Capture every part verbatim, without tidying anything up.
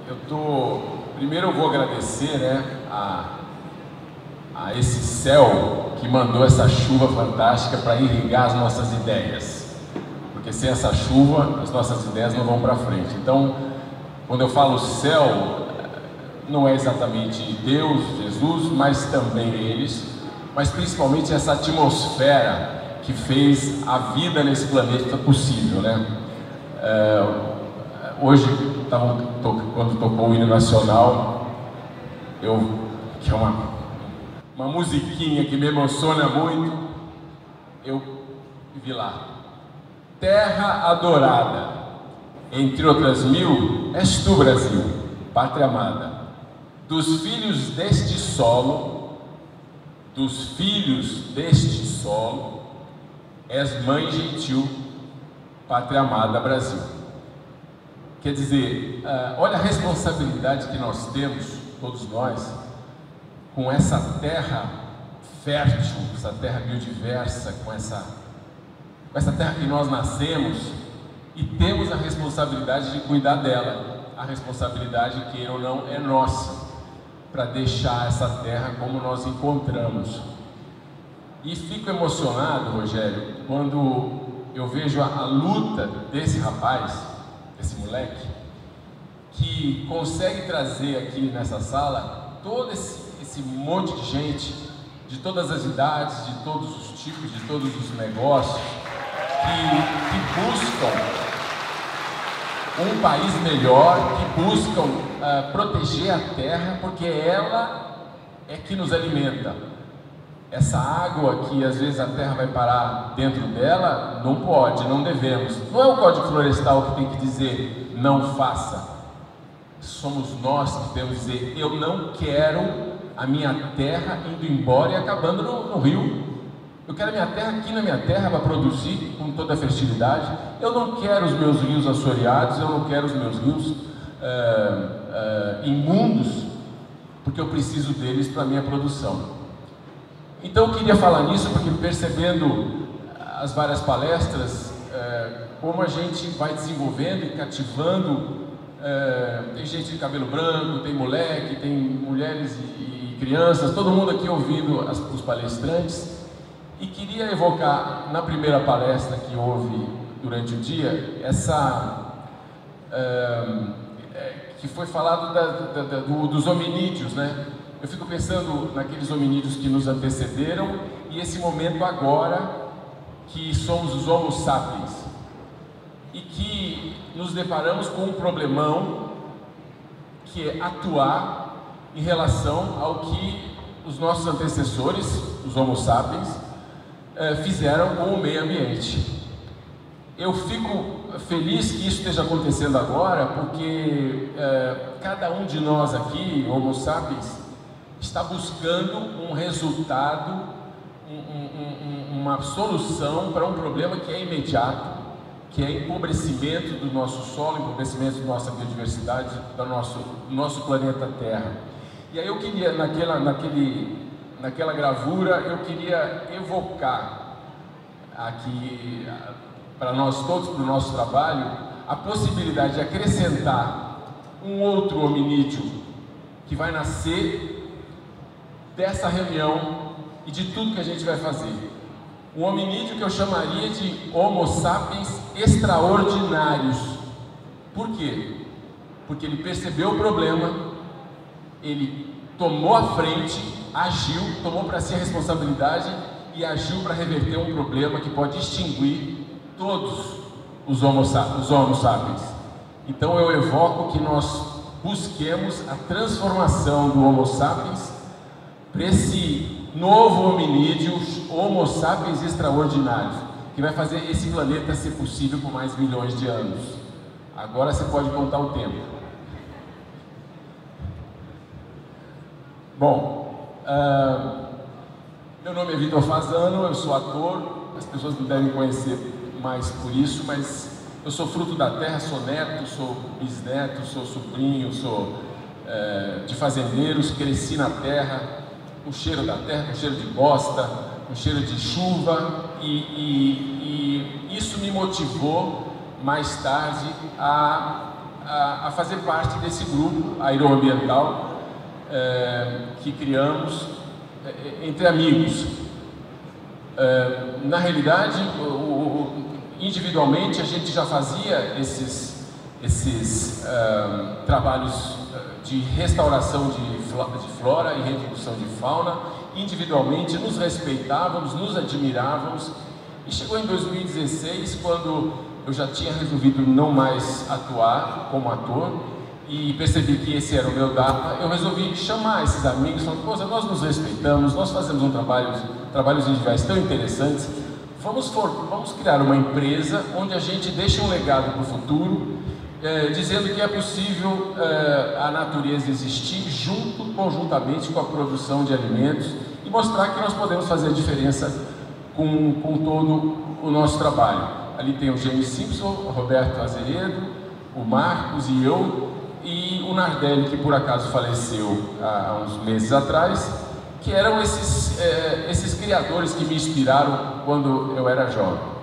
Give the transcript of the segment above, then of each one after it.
eu tô... Primeiro eu vou agradecer, né, a, a esse céu que mandou essa chuva fantástica para irrigar as nossas ideias. Porque sem essa chuva, as nossas ideias não vão para frente. Então, quando eu falo céu, não é exatamente Deus, Jesus, mas também eles, mas principalmente essa atmosfera que fez a vida nesse planeta possível, né? É, hoje, tavam, to, quando tocou o hino nacional, eu, que é uma, uma musiquinha que me emociona muito, eu vi lá: terra adorada, entre outras mil, és tu, Brasil, pátria amada, dos filhos deste solo, dos filhos deste solo, és mãe gentil, pátria amada, Brasil. Quer dizer, uh, olha a responsabilidade que nós temos, todos nós, com essa terra fértil, essa terra biodiversa, com essa, com essa terra que nós nascemos, e temos a responsabilidade de cuidar dela. A responsabilidade, queira ou não, é nossa, para deixar essa terra como nós encontramos. E fico emocionado, Rogério, quando eu vejo a, a luta desse rapaz, desse moleque, que consegue trazer aqui nessa sala todo esse, esse monte de gente, de todas as idades, de todos os tipos, de todos os negócios, que, que buscam um país melhor, que buscam uh, proteger a terra, porque ela é que nos alimenta. Essa água que às vezes a terra vai parar dentro dela, não pode, não devemos. Não é o Código Florestal que tem que dizer não faça. Somos nós que temos que dizer: eu não quero a minha terra indo embora e acabando no, no rio. Eu quero a minha terra aqui na minha terra para produzir com toda a fertilidade. Eu não quero os meus rios assoreados, eu não quero os meus rios uh, uh, imundos, porque eu preciso deles para a minha produção. Então eu queria falar nisso porque, percebendo as várias palestras, uh, como a gente vai desenvolvendo e cativando, uh, tem gente de cabelo branco, tem moleque, tem mulheres e, e crianças, todo mundo aqui ouvindo as, os palestrantes. E queria evocar, na primeira palestra que houve durante o dia, essa uh, que foi falado da, da, da, do, dos hominídeos, né? Eu fico pensando naqueles hominídeos que nos antecederam e esse momento agora que somos os Homo sapiens e que nos deparamos com um problemão que é atuar em relação ao que os nossos antecessores, os Homo sapiens, fizeram com o meio ambiente. Eu fico feliz que isso esteja acontecendo agora, porque eh, cada um de nós aqui, Homo sapiens, está buscando um resultado, um, um, um, uma solução para um problema que é imediato, que é empobrecimento do nosso solo, empobrecimento da nossa biodiversidade, do nosso, do nosso planeta Terra. E aí eu queria, naquela, naquele Naquela gravura, eu queria evocar aqui, para nós todos, para o nosso trabalho, a possibilidade de acrescentar um outro hominídeo que vai nascer dessa reunião e de tudo que a gente vai fazer. Um hominídeo que eu chamaria de Homo sapiens extraordinários. Por quê? Porque ele percebeu o problema, ele tomou a frente, agiu, tomou para si a responsabilidade e agiu para reverter um problema que pode extinguir todos os Homo, os homo sapiens. Então eu evoco que nós busquemos a transformação do Homo sapiens para esse novo hominídeo, Homo sapiens extraordinário, que vai fazer esse planeta ser possível por mais milhões de anos. Agora você pode contar o tempo. Bom, uh, meu nome é Vitor Fasano, eu sou ator, as pessoas não devem conhecer mais por isso, mas eu sou fruto da terra, sou neto, sou bisneto, sou sobrinho, sou uh, de fazendeiros, cresci na terra, com o cheiro da terra, com o cheiro de bosta, com o cheiro de chuva, e, e, e isso me motivou mais tarde a, a, a fazer parte desse grupo aeroambiental é, que criamos é, entre amigos. É, na realidade, o, o, individualmente a gente já fazia esses, esses uh, trabalhos de restauração de flora e reintrodução de fauna. Individualmente nos respeitávamos, nos admirávamos, e chegou em dois mil e dezesseis, quando eu já tinha resolvido não mais atuar como ator e percebi que esse era o meu dado. Eu resolvi chamar esses amigos, falando: poxa, nós nos respeitamos, nós fazemos um trabalho, trabalhos individuais tão interessantes, vamos, for, vamos criar uma empresa onde a gente deixa um legado para o futuro, É, dizendo que é possível é, a natureza existir junto, conjuntamente com a produção de alimentos, e mostrar que nós podemos fazer a diferença com, com todo o nosso trabalho. Ali tem o James Simpson, o Roberto Azeredo, o Marcos e eu, e o Nardelli, que por acaso faleceu há, há uns meses atrás, que eram esses, é, esses criadores que me inspiraram quando eu era jovem.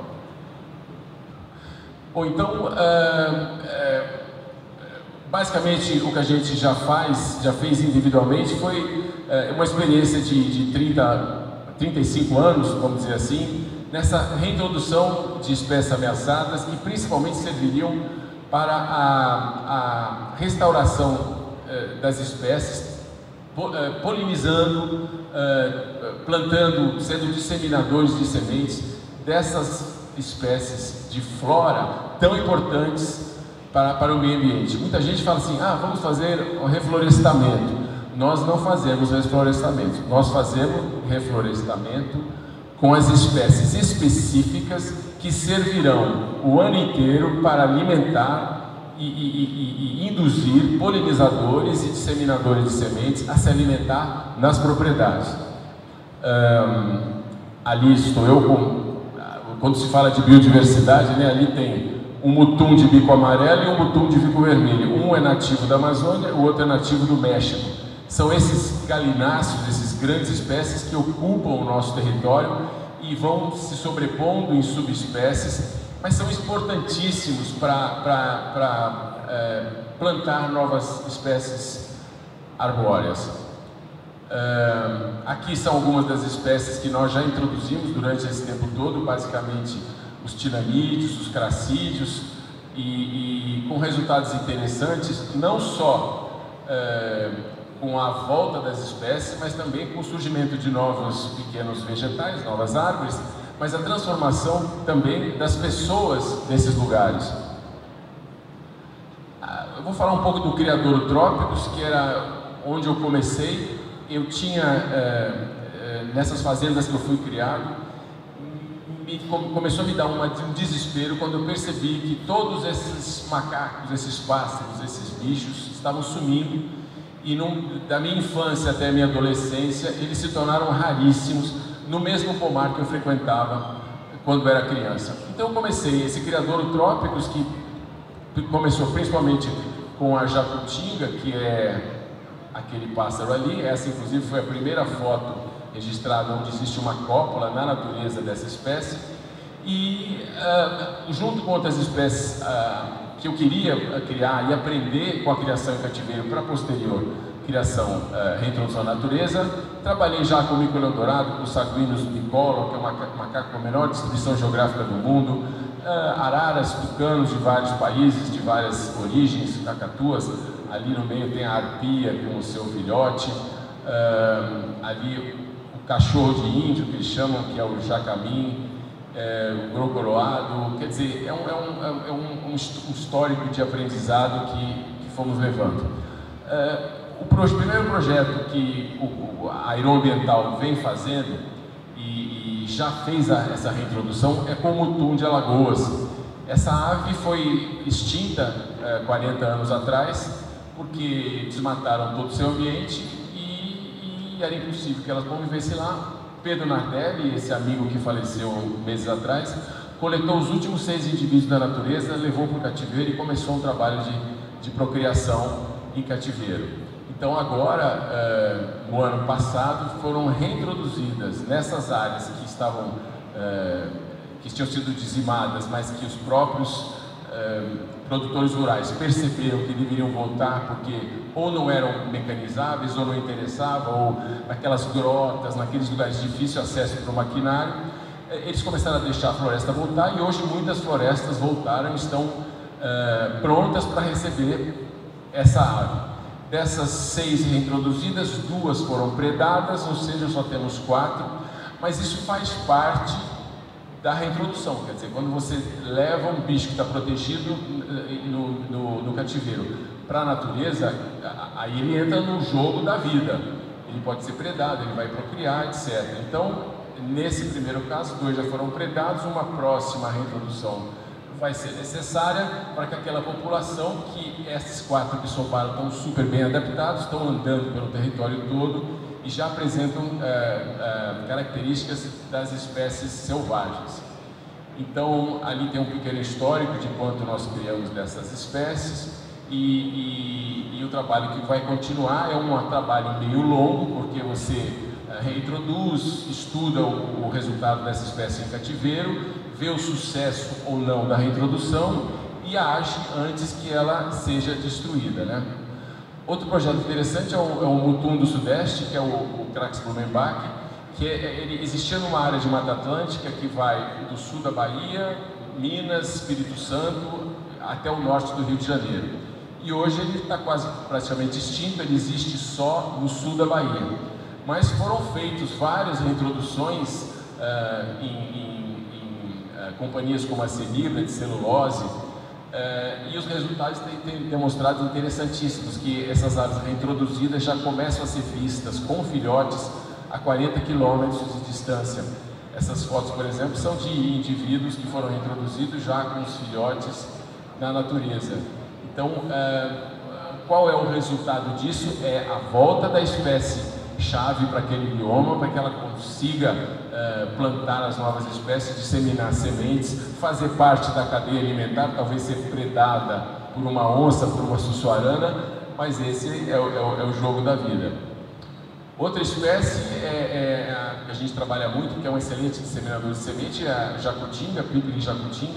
Bom, então, é, é, basicamente o que a gente já faz, já fez individualmente, foi é, uma experiência de, de trinta, trinta e cinco anos, vamos dizer assim, nessa reintrodução de espécies ameaçadas, que principalmente serviriam para a, a restauração é, das espécies, é, polinizando, é, plantando, sendo disseminadores de sementes dessas espécies de flora tão importantes para, para o meio ambiente. Muita gente fala assim: ah, vamos fazer um reflorestamento. Nós não fazemos reflorestamento, nós fazemos reflorestamento com as espécies específicas que servirão o ano inteiro para alimentar e, e, e, e induzir polinizadores e disseminadores de sementes a se alimentar nas propriedades. Um, ali estou eu com Quando se fala de biodiversidade, né, ali tem um mutum de bico amarelo e um mutum de bico vermelho. Um é nativo da Amazônia, o outro é nativo do México. São esses galináceos, essas grandes espécies que ocupam o nosso território e vão se sobrepondo em subespécies, mas são importantíssimos para é, plantar novas espécies arbóreas. Uh, aqui são algumas das espécies que nós já introduzimos durante esse tempo todo, basicamente os tinamídeos, os cracídeos, e, e com resultados interessantes, não só uh, com a volta das espécies, mas também com o surgimento de novos pequenos vegetais, novas árvores, mas a transformação também das pessoas nesses lugares. Uh, eu vou falar um pouco do Criadouro Trópicos, que era onde eu comecei. Eu tinha, é, é, nessas fazendas que eu fui criado, me, começou a me dar uma, um desespero quando eu percebi que todos esses macacos, esses pássaros, esses bichos estavam sumindo, e num, da minha infância até a minha adolescência, eles se tornaram raríssimos no mesmo pomar que eu frequentava quando era criança. Então eu comecei esse Criadouro Trópicos, que começou principalmente com a jacutinga, que é aquele pássaro ali. Essa inclusive foi a primeira foto registrada onde existe uma cópula na natureza dessa espécie, e uh, junto com outras espécies uh, que eu queria criar e aprender com a criação em cativeiro para posterior criação, uh, reintrodução à natureza, trabalhei já com o mico-leão dourado, com o Saguinus bicolor, que é o macaco, macaco com a menor distribuição geográfica do mundo, uh, araras, tucanos de vários países, de várias origens, cacatuas. Ali no meio tem a arpia com o seu filhote, uh, ali o cachorro de índio, que eles chamam, que é o jacamim, uh, o grocoroado. Quer dizer, é um, é um, é um, um histórico de aprendizado que, que fomos levando. Uh, o, pro, o primeiro projeto que o, a Aeroambiental vem fazendo e, e já fez a, essa reintrodução é com o mutum de Alagoas. Essa ave foi extinta uh, quarenta anos atrás, porque desmataram todo o seu ambiente e, e era impossível que elas convivessem lá. Pedro Nardelli, esse amigo que faleceu meses atrás, coletou os últimos seis indivíduos da natureza, levou para o cativeiro e começou um trabalho de, de procriação em cativeiro. Então agora, eh, no ano passado, foram reintroduzidas nessas áreas que estavam, eh, que tinham sido dizimadas, mas que os próprios eh, produtores rurais perceberam que deveriam voltar porque ou não eram mecanizáveis, ou não interessavam, ou naquelas grotas, naqueles lugares de difícil acesso para o maquinário, eles começaram a deixar a floresta voltar, e hoje muitas florestas voltaram e estão uh, prontas para receber essa ave. Dessas seis reintroduzidas, duas foram predadas, ou seja, só temos quatro, mas isso faz parte da reintrodução. Quer dizer, quando você leva um bicho que está protegido no, no, no cativeiro para a natureza, aí ele entra no jogo da vida, ele pode ser predado, ele vai procriar, etcétera. Então, nesse primeiro caso, dois já foram predados, uma próxima reintrodução vai ser necessária para que aquela população, que esses quatro que sobraram estão super bem adaptados, estão andando pelo território todo e já apresentam é, é, características das espécies selvagens. Então, ali tem um pequeno histórico de quanto nós criamos dessas espécies, e, e, e o trabalho que vai continuar é um trabalho meio longo, porque você reintroduz, estuda o, o resultado dessa espécie em cativeiro, vê o sucesso ou não da reintrodução e age antes que ela seja destruída, né? Outro projeto interessante é o, é o Mutum do Sudeste, que é o, o Crax Blumenbach, que é, ele existia numa área de Mata Atlântica que vai do sul da Bahia, Minas, Espírito Santo, até o norte do Rio de Janeiro. E hoje ele está quase praticamente extinto, ele existe só no sul da Bahia. Mas foram feitos várias reintroduções uh, em, em, em uh, companhias como a Celibra, de celulose, uh, e os resultados têm, têm demonstrado interessantíssimos, que essas aves reintroduzidas já começam a ser vistas com filhotes a quarenta quilômetros de distância. Essas fotos, por exemplo, são de indivíduos que foram reintroduzidos já com os filhotes na natureza. Então, uh, qual é o resultado disso? É a volta da espécie chave para aquele bioma, para que ela consiga uh, plantar as novas espécies, disseminar sementes, fazer parte da cadeia alimentar, talvez ser predada por uma onça, por uma sussuarana, mas esse é o, é o, é o jogo da vida. Outra espécie é, é a que a gente trabalha muito, que é um excelente disseminador de semente, é a jacutinga, Pipilis jacutinga,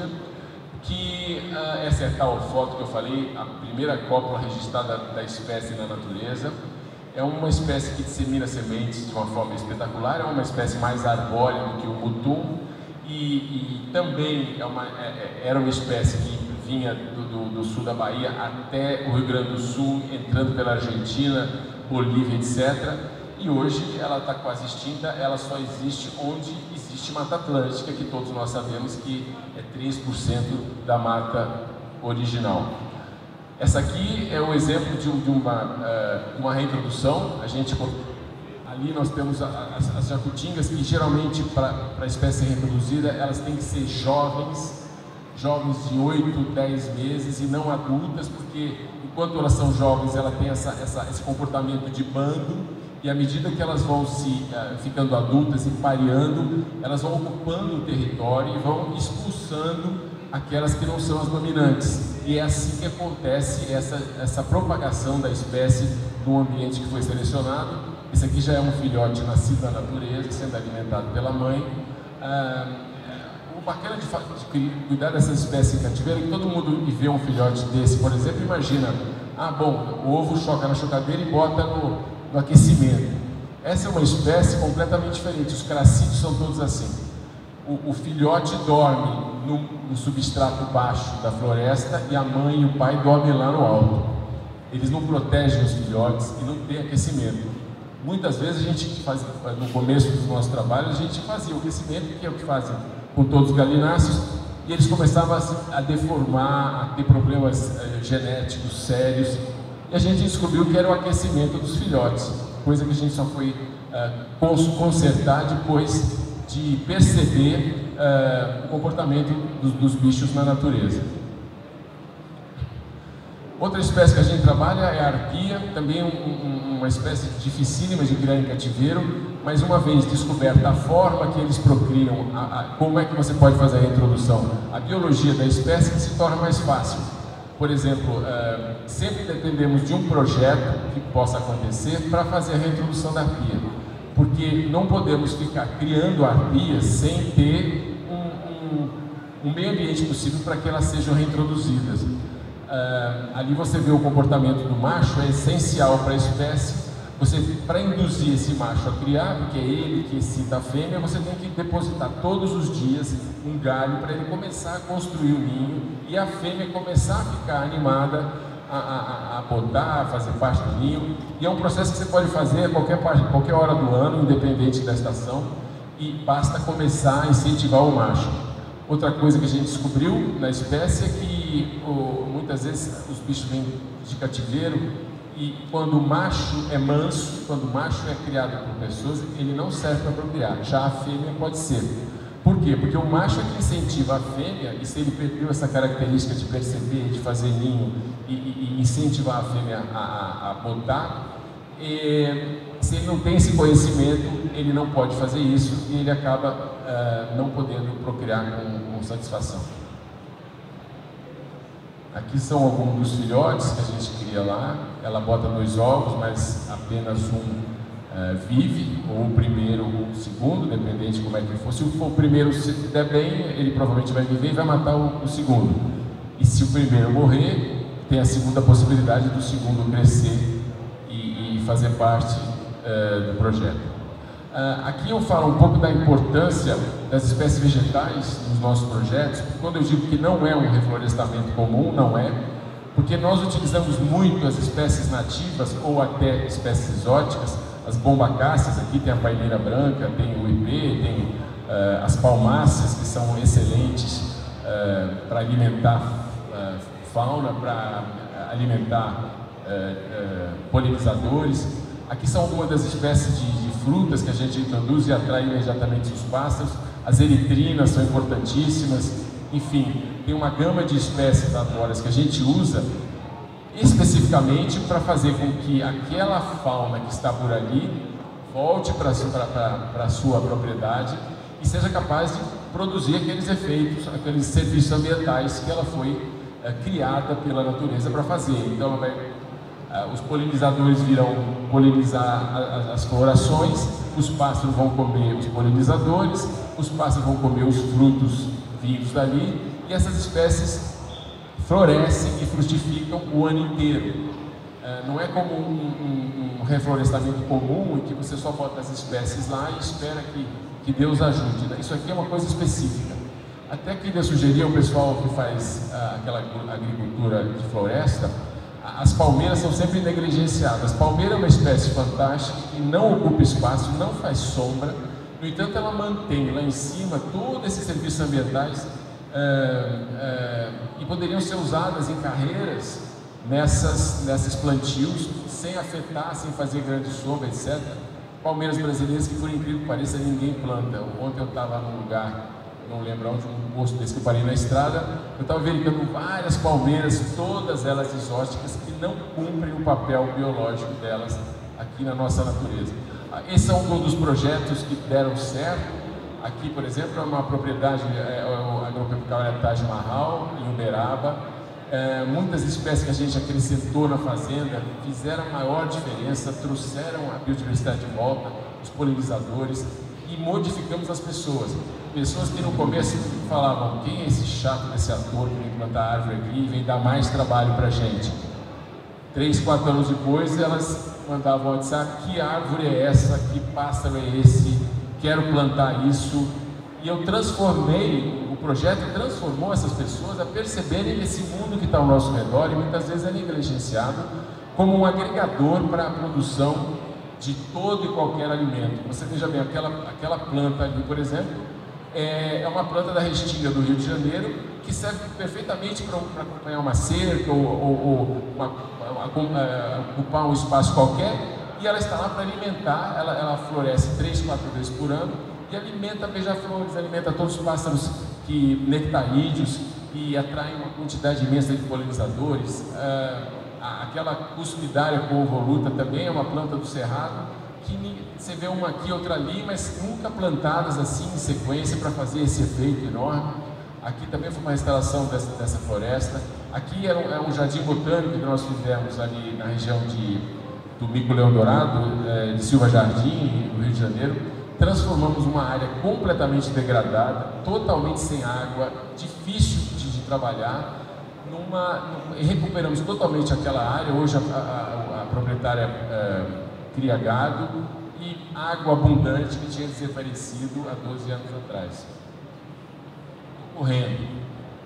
que uh, essa é a tal foto que eu falei, a primeira cópula registrada da espécie na natureza. É uma espécie que dissemina sementes de uma forma espetacular, é uma espécie mais arbórea do que o mutum, e, e também é uma, é, era uma espécie que vinha do, do, do sul da Bahia até o Rio Grande do Sul, entrando pela Argentina, Bolívia, etcétera. E hoje ela está quase extinta, ela só existe onde existe Mata Atlântica, que todos nós sabemos que é três por cento da mata original. Essa aqui é um exemplo de, de uma, uh, uma reintrodução. A gente, ali nós temos as, as jacutingas, que geralmente para a espécie reintroduzida, elas têm que ser jovens, jovens de oito, dez meses e não adultas, porque enquanto elas são jovens, ela tem essa, essa, esse comportamento de bando, e à medida que elas vão se uh, ficando adultas e pareando, elas vão ocupando o território e vão expulsando aquelas que não são as dominantes. E é assim que acontece essa, essa propagação da espécie no ambiente que foi selecionado. Esse aqui já é um filhote nascido na natureza, sendo alimentado pela mãe. Ah, o bacana de, de cuidar dessas espécies em cativeiro é que todo mundo que vê um filhote desse, por exemplo, imagina, ah, bom, o ovo choca na chocadeira e bota no, no aquecimento. Essa é uma espécie completamente diferente, os cracídeos são todos assim. O, o filhote dorme no, no substrato baixo da floresta e a mãe e o pai dormem lá no alto. Eles não protegem os filhotes e não tem aquecimento. Muitas vezes a gente faz, no começo dos nossos trabalhos, a gente fazia o aquecimento, que é o que fazem com todos os galináceos, e eles começavam a, a deformar, a ter problemas eh, genéticos sérios, e a gente descobriu que era o aquecimento dos filhotes, coisa que a gente só foi eh, consertar depois de perceber uh, o comportamento dos, dos bichos na natureza. Outra espécie que a gente trabalha é a arpia, também um, um, uma espécie dificílima de criar em cativeiro, mas uma vez descoberta a forma que eles procriam, a, a, como é que você pode fazer a reintrodução, a biologia da espécie se torna mais fácil. Por exemplo, uh, sempre dependemos de um projeto que possa acontecer para fazer a reintrodução da arpia. Porque não podemos ficar criando arpias sem ter um, um, um meio ambiente possível para que elas sejam reintroduzidas. Uh, ali você vê o comportamento do macho, é essencial para a espécie. Você, para induzir esse macho a criar, porque é ele que excita a fêmea, você tem que depositar todos os dias um galho para ele começar a construir o ninho e a fêmea começar a ficar animada a, a, a botar, a fazer parte do ninho. E é um processo que você pode fazer a qualquer, qualquer hora do ano, independente da estação, e basta começar a incentivar o macho. Outra coisa que a gente descobriu na espécie é que oh, muitas vezes os bichos vêm de cativeiro e quando o macho é manso, quando o macho é criado por pessoas, ele não serve para procriar, já a fêmea pode ser. Por quê? Porque o macho é que incentiva a fêmea, e se ele perdeu essa característica de perceber, de fazer ninho e, e, e incentivar a fêmea a, a, a botar, e, se ele não tem esse conhecimento, ele não pode fazer isso e ele acaba uh, não podendo procriar com, com satisfação. Aqui são alguns dos filhotes que a gente cria lá. Ela bota dois ovos, mas apenas um uh, vive, ou o primeiro ou o segundo, dependente de como é que for. Se for o primeiro se der bem, ele provavelmente vai viver e vai matar o, o segundo. E se o primeiro morrer, tem a segunda possibilidade do segundo crescer e, e fazer parte uh, do projeto. Uh, aqui eu falo um pouco da importância das espécies vegetais nos nossos projetos. Quando eu digo que não é um reflorestamento comum, não é, porque nós utilizamos muito as espécies nativas ou até espécies exóticas, as bombacáceas. Aqui tem a paineira branca, tem o ipê, tem uh, as palmáceas, que são excelentes uh, para alimentar uh, fauna, para alimentar uh, uh, polinizadores. Aqui são algumas das espécies de, de frutas que a gente introduz e atrai imediatamente os pássaros. As eritrinas são importantíssimas. Enfim, tem uma gama de espécies arbóreas que a gente usa especificamente para fazer com que aquela fauna que está por ali volte para a sua propriedade e seja capaz de produzir aqueles efeitos, aqueles serviços ambientais que ela foi é, criada pela natureza para fazer. Então, ela vai Uh, os polinizadores virão polinizar a, a, as florações, os pássaros vão comer os polinizadores, os pássaros vão comer os frutos vindos dali, e essas espécies florescem e frutificam o ano inteiro. Uh, não é como um, um, um reflorestamento comum em que você só bota as espécies lá e espera que, que Deus ajude, né? Isso aqui é uma coisa específica. Até queria sugerir ao pessoal que faz uh, aquela agricultura de floresta. As palmeiras são sempre negligenciadas. Palmeira é uma espécie fantástica que não ocupa espaço, não faz sombra. No entanto, ela mantém lá em cima todos esses serviços ambientais é, é, e poderiam ser usadas em carreiras nessas, nessas plantios, sem afetar, sem fazer grande sombra, etcétera. Palmeiras brasileiras que, por incrível que pareça, ninguém planta. Ontem eu estava num lugar, não lembro onde, um posto desse que eu parei na estrada, eu estava verificando várias palmeiras, todas elas exóticas, que não cumprem o papel biológico delas aqui na nossa natureza. Esse é um dos projetos que deram certo. Aqui, por exemplo, é uma propriedade, é, é, a agropecuária Taj Mahal, em Uberaba. É, muitas espécies que a gente acrescentou na fazenda fizeram a maior diferença, trouxeram a biodiversidade de volta, os polinizadores, e modificamos as pessoas. Pessoas que no começo falavam: quem é esse chato desse ator que vem plantar árvore aqui e vem dar mais trabalho para a gente? Três, quatro anos depois, elas mandavam WhatsApp: que árvore é essa? Que pássaro é esse? Quero plantar isso. E eu transformei, o projeto transformou essas pessoas a perceberem esse mundo que está ao nosso redor e muitas vezes é negligenciado como um agregador para a produção de todo e qualquer alimento. Você veja bem, aquela, aquela planta ali, por exemplo, é, é uma planta da Restinga do Rio de Janeiro que serve perfeitamente para acompanhar uma cerca ou, ou, ou uma, uma, uma, ocupar um espaço qualquer, e ela está lá para alimentar. Ela, ela floresce três, quatro vezes por ano e alimenta beija-flores, alimenta todos os pássaros que, nectarídeos, e atrai uma quantidade imensa de polinizadores. Uh, aquela cuspidária convoluta também é uma planta do cerrado, que você vê uma aqui, outra ali, mas nunca plantadas assim em sequência para fazer esse efeito enorme. Aqui também foi uma restauração dessa, dessa floresta. Aqui é um, é um jardim botânico que nós fizemos ali na região de, do Mico Leão Dourado, é, de Silva Jardim, no Rio de Janeiro, transformamos uma área completamente degradada, totalmente sem água, difícil de, de trabalhar, numa, numa, recuperamos totalmente aquela área. Hoje a, a, a proprietária é, cria gado e água abundante que tinha desaparecido há doze anos atrás. Estou correndo.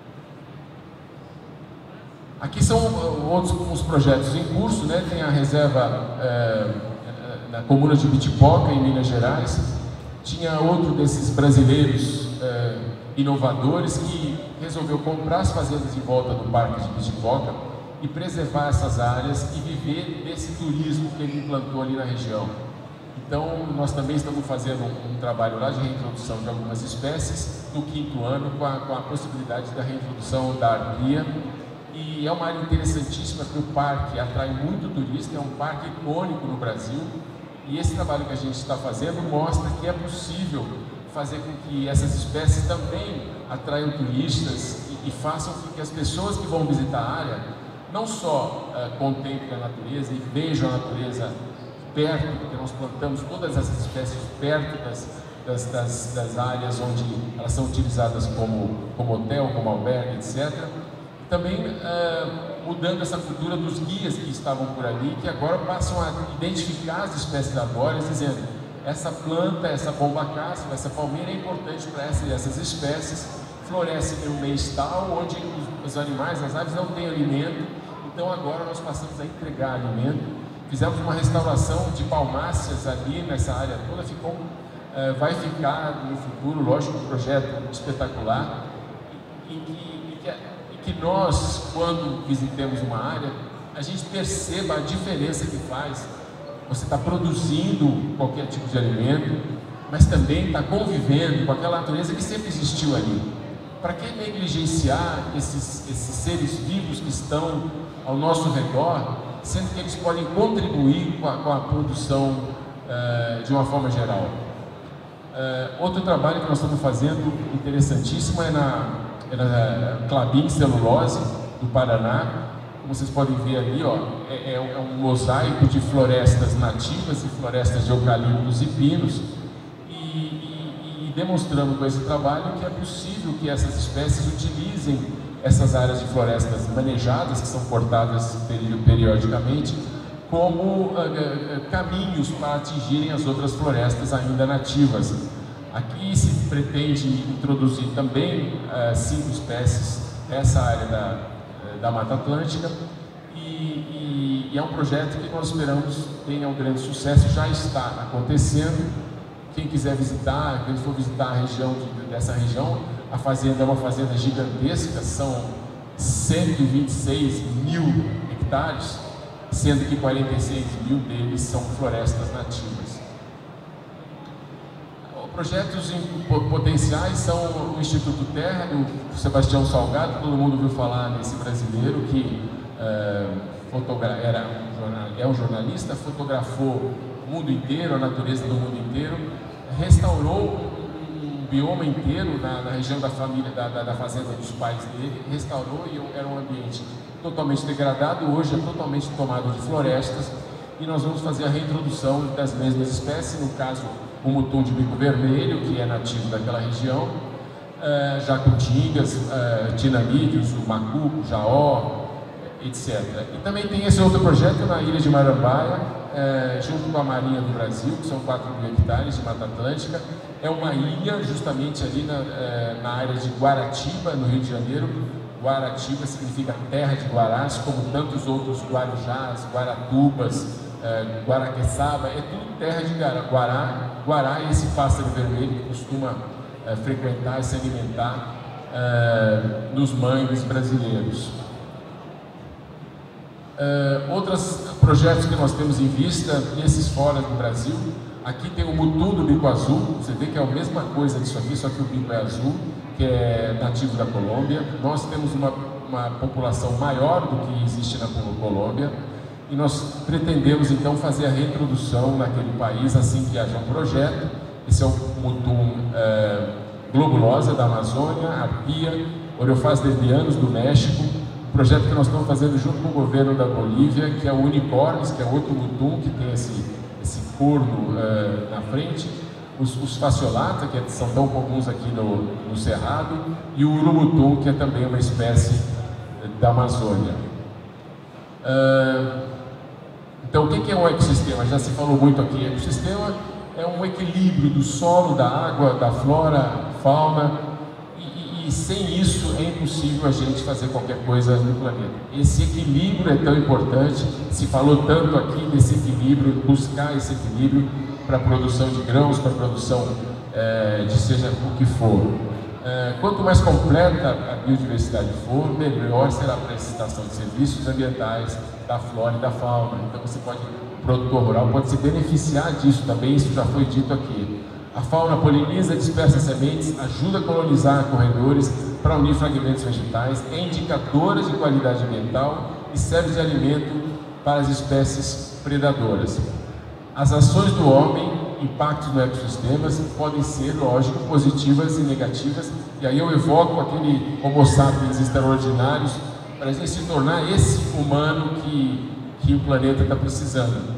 Aqui são outros uns projetos em curso, né? Tem a reserva é, na comuna de Bitipoca, em Minas Gerais. Tinha outro desses brasileiros é, inovadores que resolveu comprar as fazendas em volta do Parque de Bitipoca e preservar essas áreas e viver desse turismo que ele implantou ali na região. Então, nós também estamos fazendo um, um trabalho lá de reintrodução de algumas espécies no quinto ano, com a, com a possibilidade da reintrodução da arpia. E é uma área interessantíssima, porque o parque atrai muito turista, é um parque icônico no Brasil. E esse trabalho que a gente está fazendo mostra que é possível fazer com que essas espécies também atraiam turistas e, e façam com que as pessoas que vão visitar a área não só uh, contemplem a natureza e vejam a natureza perto, porque nós plantamos todas essas espécies perto das, das, das, das áreas onde elas são utilizadas como, como hotel, como albergue, etcétera. Também uh, mudando essa cultura dos guias que estavam por ali, que agora passam a identificar as espécies arbóreas, dizendo: essa planta, essa bomba-casca, essa palmeira é importante para essa, essas espécies, floresce em um mês tal, onde os, os animais, as aves não têm alimento, então agora nós passamos a entregar alimento. Fizemos uma restauração de palmáceas ali nessa área toda, ficou, uh, vai ficar no futuro, lógico, um projeto espetacular, e, e, e que que nós, quando visitemos uma área, a gente perceba a diferença que faz. Você está produzindo qualquer tipo de alimento, mas também está convivendo com aquela natureza que sempre existiu ali. Para que negligenciar esses, esses seres vivos que estão ao nosso redor, sendo que eles podem contribuir com a, com a produção uh, de uma forma geral? Uh, outro trabalho que nós estamos fazendo, interessantíssimo, é na é na Klabin Celulose, do Paraná. Como vocês podem ver ali, ó, é, é um mosaico de florestas nativas e florestas de eucaliptos e pinos, e, e, e demonstrando com esse trabalho que é possível que essas espécies utilizem essas áreas de florestas manejadas, que são cortadas periodicamente, como uh, uh, caminhos para atingirem as outras florestas ainda nativas. Aqui se pretende introduzir também uh, cinco espécies nessa área da, da Mata Atlântica, e, e, e é um projeto que nós esperamos tenha um grande sucesso. Já está acontecendo. Quem quiser visitar, quem for visitar a região de, dessa região, a fazenda é uma fazenda gigantesca, são cento e vinte e seis mil hectares, sendo que quarenta e seis mil deles são florestas nativas. Projetos potenciais são o Instituto Terra, do Sebastião Salgado. Todo mundo ouviu falar nesse brasileiro que uh, era um jornal, é um jornalista, fotografou o mundo inteiro, a natureza do mundo inteiro, restaurou um bioma inteiro na, na região da família, da, da, da fazenda dos pais dele, restaurou, e era um ambiente totalmente degradado, hoje é totalmente tomado de florestas, e nós vamos fazer a reintrodução das mesmas espécies, no caso o mutum de bico vermelho, que é nativo daquela região, uh, jacutingas, uh, tinamídeos, o macuco, jaó, etcétera. E também tem esse outro projeto na ilha de Marambaia, uh, junto com a Marinha do Brasil, que são quatro mil hectares de Mata Atlântica. É uma ilha justamente ali na, uh, na área de Guaratiba, no Rio de Janeiro. Guaratiba significa terra de guarás, como tantos outros guarujás, guaratubas, Uh, Guaraqueçaba, é tudo terra de Guará. Guará é esse pássaro vermelho que costuma uh, frequentar e se alimentar uh, nos mangues brasileiros. Uh, outros projetos que nós temos em vista, esses fora do Brasil, aqui tem o mutum do bico azul. Você vê que é a mesma coisa disso aqui, só que o bico é azul, que é nativo da Colômbia. Nós temos uma, uma população maior do que existe na Colômbia, e nós pretendemos então fazer a reintrodução naquele país assim que haja um projeto. Esse é o mutum é, globulosa da Amazônia, arpia, Oreophas debianus do México, um projeto que nós estamos fazendo junto com o governo da Bolívia, que é o Unicornis, que é outro mutum que tem esse, esse corno é, na frente. os, os fasciolata, que são tão comuns aqui no, no Cerrado, e o urubutum, que é também uma espécie da Amazônia. Uh, então, o que é um ecossistema? Já se falou muito aqui. Ecossistema é um equilíbrio do solo, da água, da flora, fauna. E sem isso é impossível a gente fazer qualquer coisa no planeta. Esse equilíbrio é tão importante, se falou tanto aqui desse equilíbrio, buscar esse equilíbrio para a produção de grãos, para a produção é, de seja o que for. É, quanto mais completa a biodiversidade for, melhor será a prestação de serviços ambientais, da flora e da fauna. Então você pode, o produtor rural pode se beneficiar disso também, isso já foi dito aqui. A fauna poliniza, dispersa sementes, ajuda a colonizar corredores para unir fragmentos vegetais, é indicadora de qualidade ambiental e serve de alimento para as espécies predadoras. As ações do homem, impactos no ecossistemas, podem ser, lógico, positivas e negativas, e aí eu evoco aquele homo sapiens extraordinários para a gente se tornar esse humano que, que o planeta está precisando.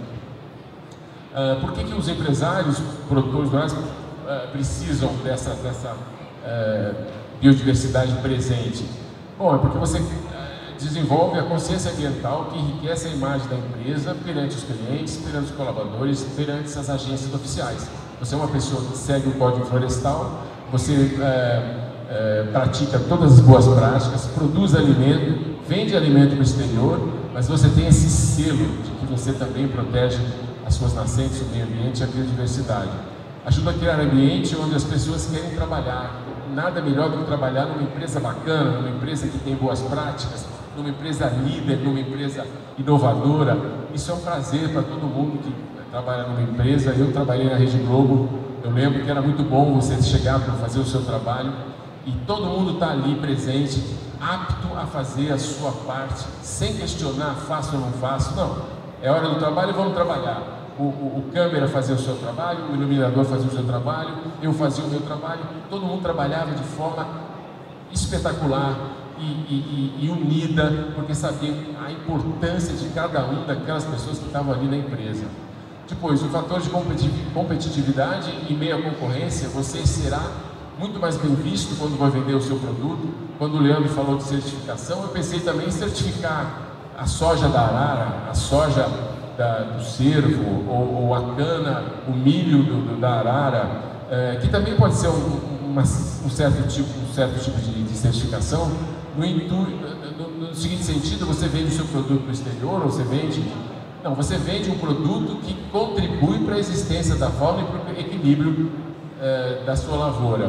Uh, por que, que os empresários, produtores rurais, uh, precisam dessa, dessa uh, biodiversidade presente? Bom, é porque você uh, desenvolve a consciência ambiental que enriquece a imagem da empresa perante os clientes, perante os colaboradores, perante as agências oficiais. Você é uma pessoa que segue o Código Florestal, você uh, uh, pratica todas as boas práticas, produz alimento, vende alimento para o exterior, mas você tem esse selo de que você também protege as suas nascentes, o meio ambiente e a biodiversidade. Ajuda a criar um ambiente onde as pessoas querem trabalhar. Nada melhor do que trabalhar numa empresa bacana, numa empresa que tem boas práticas, numa empresa líder, numa empresa inovadora. Isso é um prazer para todo mundo que trabalha numa empresa. Eu trabalhei na Rede Globo, eu lembro que era muito bom você chegar para fazer o seu trabalho e todo mundo está ali presente, apto a fazer a sua parte, sem questionar, faço ou não faço, não. É hora do trabalho, vamos trabalhar. O, o, o câmera fazia o seu trabalho, o iluminador fazia o seu trabalho, eu fazia o meu trabalho, todo mundo trabalhava de forma espetacular e, e, e, e unida, porque sabia a importância de cada um daquelas pessoas que estavam ali na empresa. Depois, o fator de competitividade em meio à concorrência, você será muito mais bem visto quando vai vender o seu produto. Quando o Leandro falou de certificação, eu pensei também em certificar a soja da arara, a soja da, do cervo, ou, ou a cana, o milho do, do, da arara, é, que também pode ser um, uma, um certo tipo, um certo tipo de, de certificação. No, no, no seguinte sentido, você vende o seu produto no exterior, ou você vende... Não, você vende um produto que contribui para a existência da fauna e para o equilíbrio é, da sua lavoura.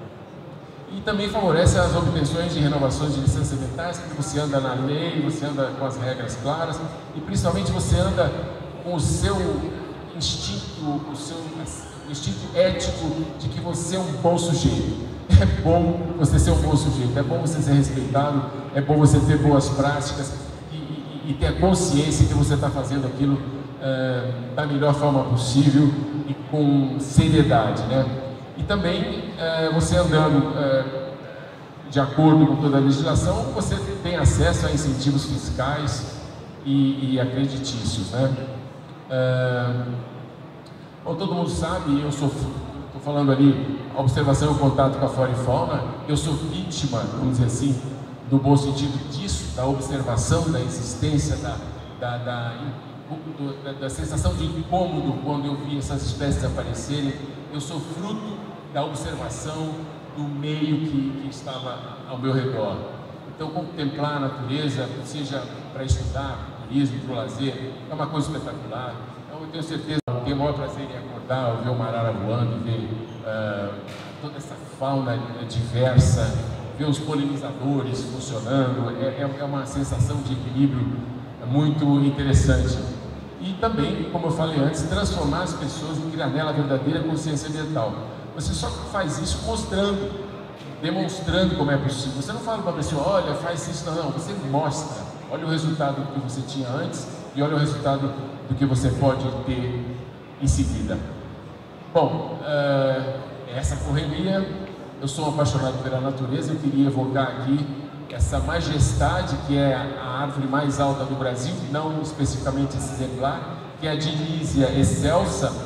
E também favorece as obtenções de renovações de licenças ambientais, porque você anda na lei, você anda com as regras claras e principalmente você anda com o seu instinto, o seu instinto ético de que você é um bom sujeito. É bom você ser um bom sujeito, é bom você ser respeitado, é bom você ter boas práticas e, e, e ter a consciência que você está fazendo aquilo é, da melhor forma possível e com seriedade, né? E também, é, você andando é, de acordo com toda a legislação, você tem acesso a incentivos fiscais e, e acreditícios, né? É, bom, todo mundo sabe, eu sou, estou falando ali, a observação e o contato com a flora e fauna, eu sou vítima, vamos dizer assim, no bom sentido disso, da observação, da existência, da, da, da, da, da sensação de incômodo quando eu vi essas espécies aparecerem. Eu sou fruto da observação do meio que, que estava ao meu redor. Então, contemplar a natureza, seja para estudar, para o turismo, para o lazer, é uma coisa espetacular. Então, eu tenho certeza, eu tenho o maior prazer em acordar, ver uma arara voando, ver uh, toda essa fauna diversa, ver os polinizadores funcionando, é, é uma sensação de equilíbrio muito interessante. E também, como eu falei antes, transformar as pessoas e criar nela a verdadeira consciência ambiental. Você só faz isso mostrando, demonstrando como é possível. Você não fala para a pessoa, olha, faz isso, não, não. Você mostra, olha o resultado do que você tinha antes e olha o resultado do que você pode ter em seguida. Bom, uh, essa correria, eu sou um apaixonado pela natureza, eu queria evocar aqui essa majestade que é a árvore mais alta do Brasil, não especificamente esse exemplar, que é a Dinysia excelsa,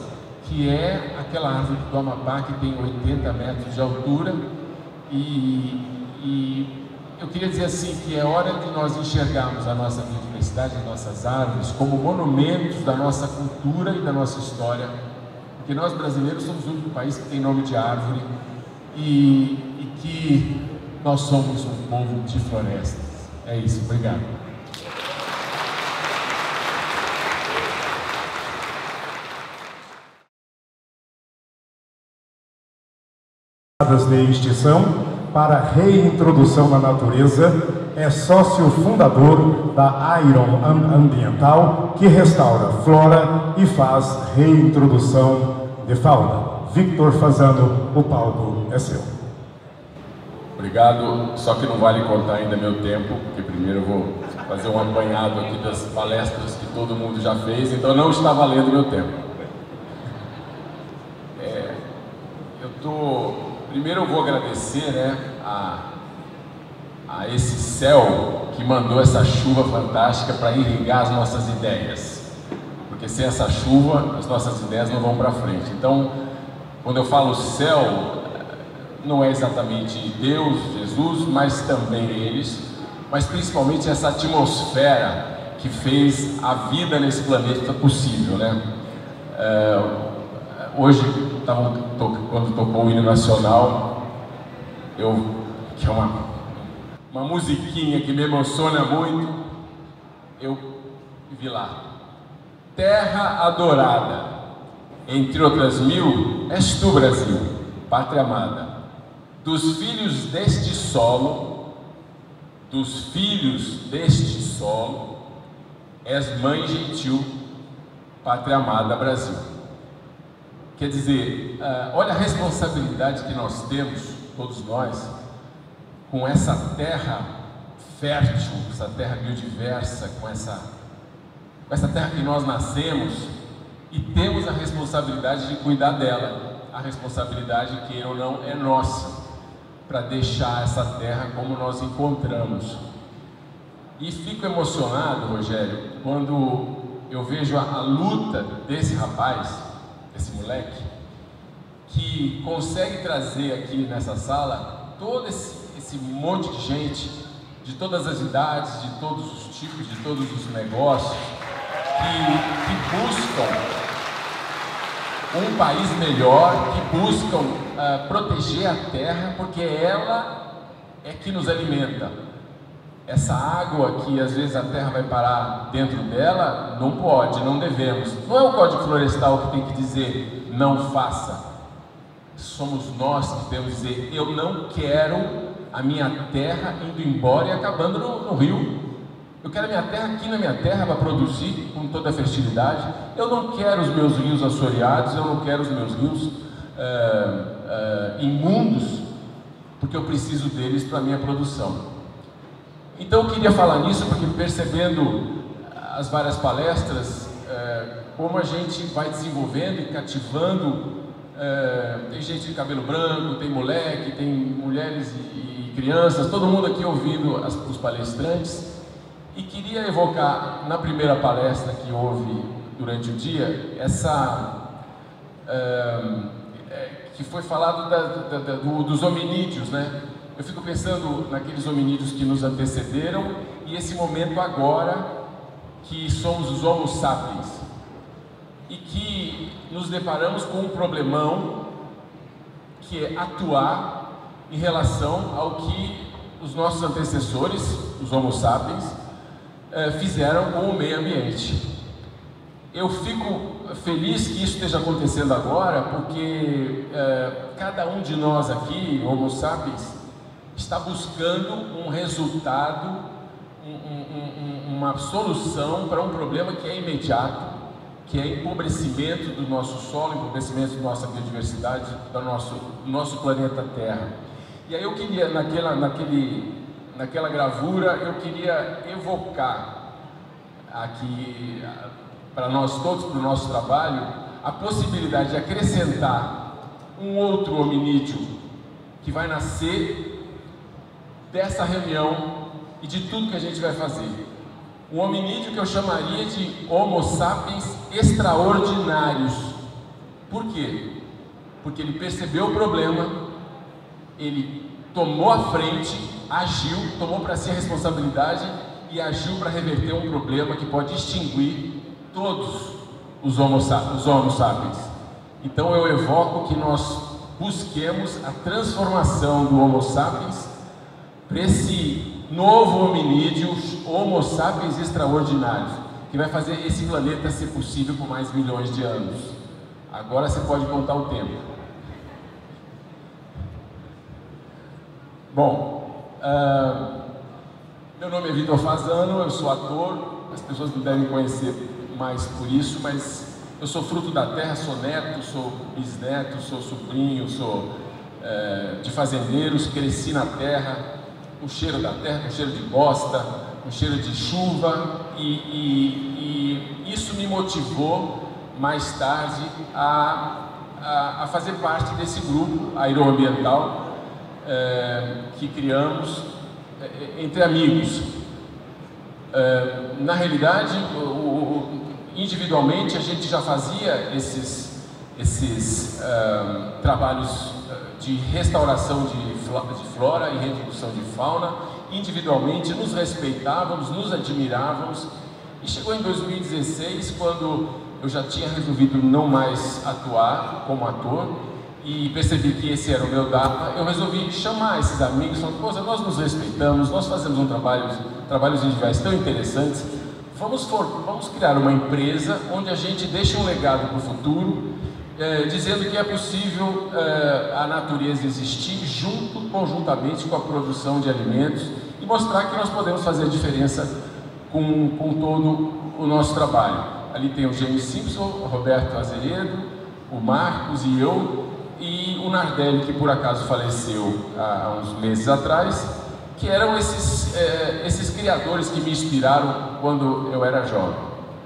que é aquela árvore do Amapá que tem oitenta metros de altura. E, e eu queria dizer assim que é hora de nós enxergarmos a nossa biodiversidade, as nossas árvores, como monumentos da nossa cultura e da nossa história, porque nós brasileiros somos o único país que tem nome de árvore e, e que nós somos um povo de florestas. É isso, obrigado. De extinção para reintrodução na natureza, é sócio fundador da Iron Ambiental, que restaura flora e faz reintrodução de fauna. Victor Fazano, o palco é seu. Obrigado, só que não vale contar ainda meu tempo, porque primeiro eu vou fazer um apanhado aqui das palestras que todo mundo já fez, então não está valendo meu tempo. É, eu tô, primeiro eu vou agradecer, né, a, a esse céu que mandou essa chuva fantástica para irrigar as nossas ideias, porque sem essa chuva as nossas ideias não vão para frente. Então, quando eu falo céu, não é exatamente Deus, Jesus, mas também eles, mas principalmente essa atmosfera que fez a vida nesse planeta possível, né? É, hoje, tavam, to, quando tocou o hino nacional, eu, que é uma, uma musiquinha que me emociona muito, eu vi lá: terra adorada, entre outras mil, és tu, Brasil, pátria amada. Dos filhos deste solo, dos filhos deste solo, és mãe gentil, pátria amada, Brasil. Quer dizer, uh, olha a responsabilidade que nós temos, todos nós, com essa terra fértil, essa terra biodiversa, com essa, com essa terra que nós nascemos, e temos a responsabilidade de cuidar dela. A responsabilidade, queira ou não, é nossa, para deixar essa terra como nós encontramos. E fico emocionado, Rogério, quando eu vejo a, a luta desse rapaz, desse moleque, que consegue trazer aqui nessa sala todo esse, esse monte de gente, de todas as idades, de todos os tipos, de todos os negócios, que, que buscam um país melhor, que buscam uh, proteger a terra, porque ela é que nos alimenta. Essa água que às vezes a terra vai parar dentro dela, não pode, não devemos. Não é o Código Florestal que tem que dizer não faça. Somos nós que temos que dizer: eu não quero a minha terra indo embora e acabando no, no rio. Eu quero a minha terra aqui na minha terra para produzir com toda a fertilidade. Eu não quero os meus rios assoreados, eu não quero os meus rios uh, uh, imundos, porque eu preciso deles para a minha produção. Então eu queria falar nisso porque, percebendo as várias palestras, uh, como a gente vai desenvolvendo e cativando, uh, tem gente de cabelo branco, tem moleque, tem mulheres e, e crianças, todo mundo aqui ouvindo as, os palestrantes. E queria evocar, na primeira palestra que houve durante o dia, essa uh, que foi falado da, da, da, do, dos hominídeos, né? Eu fico pensando naqueles hominídeos que nos antecederam e esse momento agora que somos os Homo sapiens e que nos deparamos com um problemão que é atuar em relação ao que os nossos antecessores, os Homo sapiens, fizeram com o meio ambiente. Eu fico feliz que isso esteja acontecendo agora, porque eh, cada um de nós aqui, Homo sapiens, está buscando um resultado, um, um, um, uma solução para um problema que é imediato, que é empobrecimento do nosso solo, empobrecimento da nossa biodiversidade, do nosso, do nosso planeta Terra. E aí eu queria, naquela, naquele Naquela gravura, eu queria evocar aqui, para nós todos, para o nosso trabalho, a possibilidade de acrescentar um outro hominídeo que vai nascer dessa reunião e de tudo que a gente vai fazer. Um hominídeo que eu chamaria de Homo sapiens extraordinários. Por quê? Porque ele percebeu o problema, ele tomou a frente, agiu, tomou para si a responsabilidade e agiu para reverter um problema que pode extinguir todos os homo, os homo sapiens. Então eu evoco que nós busquemos a transformação do Homo sapiens para esse novo hominídeo, Homo sapiens extraordinário, que vai fazer esse planeta ser possível por mais milhões de anos. Agora você pode contar o tempo. Bom, uh, meu nome é Vitor Fasano, eu sou ator, as pessoas não devem conhecer mais por isso, mas eu sou fruto da terra, sou neto, sou bisneto, sou sobrinho, sou uh, de fazendeiros, cresci na terra, com cheiro da terra, com cheiro de bosta, com cheiro de chuva, e, e, e isso me motivou mais tarde a, a, a fazer parte desse grupo aeroambiental É, que criamos é, entre amigos. É, na realidade, o, o, individualmente a gente já fazia esses, esses é, trabalhos de restauração de, de flora e reintrodução de fauna. Individualmente nos respeitávamos, nos admirávamos, e chegou em dois mil e dezesseis, quando eu já tinha resolvido não mais atuar como ator e percebi que esse era o meu dado. Eu resolvi chamar esses amigos, falando: poxa, nós nos respeitamos, nós fazemos um trabalho, trabalhos individuais tão interessantes, vamos, for, vamos criar uma empresa onde a gente deixe um legado para o futuro, eh, dizendo que é possível eh, a natureza existir junto, conjuntamente com a produção de alimentos, e mostrar que nós podemos fazer a diferença com, com todo o nosso trabalho. Ali tem o James Simpson, o Roberto Azeredo, o Marcos e eu, e o Nardelli, que por acaso faleceu há, há uns meses atrás, que eram esses, é, esses criadores que me inspiraram quando eu era jovem.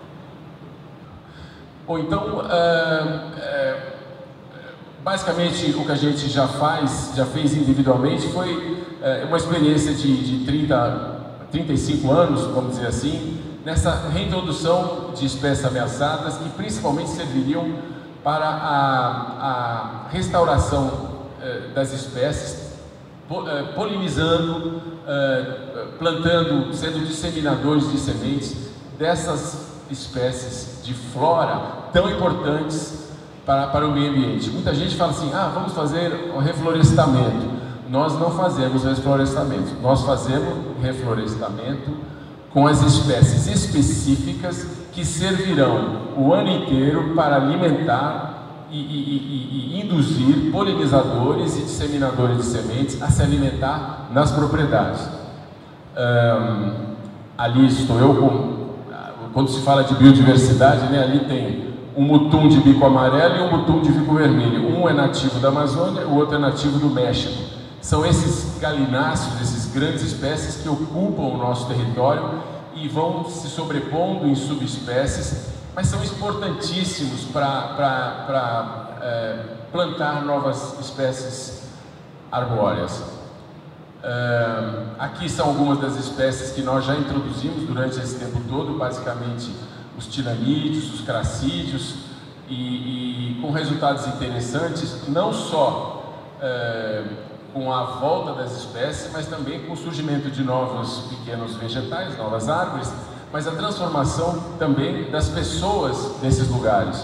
Bom, então, é, é, basicamente o que a gente já faz, já fez individualmente, foi é, uma experiência de, de trinta, trinta e cinco anos, vamos dizer assim, nessa reintrodução de espécies ameaçadas, que principalmente serviriam para a, a restauração eh, das espécies, po, eh, polinizando, eh, plantando, sendo disseminadores de sementes dessas espécies de flora tão importantes para, para o meio ambiente. Muita gente fala assim: ah, vamos fazer o reflorestamento. Nós não fazemos reflorestamento, nós fazemos reflorestamento com as espécies específicas que servirão o ano inteiro para alimentar e, e, e, e induzir polinizadores e disseminadores de sementes a se alimentar nas propriedades. Um, ali estou eu com, quando se fala de biodiversidade, né, ali tem um mutum de bico amarelo e um mutum de bico vermelho. Um é nativo da Amazônia, o outro é nativo do México. São esses galináceos, essas grandes espécies que ocupam o nosso território e vão se sobrepondo em subespécies, mas são importantíssimos para é, plantar novas espécies arbóreas. É, aqui são algumas das espécies que nós já introduzimos durante esse tempo todo, basicamente os tinanídeos, os cracídeos, e, e com resultados interessantes, não só é, com a volta das espécies, mas também com o surgimento de novos pequenos vegetais, novas árvores, mas a transformação também das pessoas nesses lugares.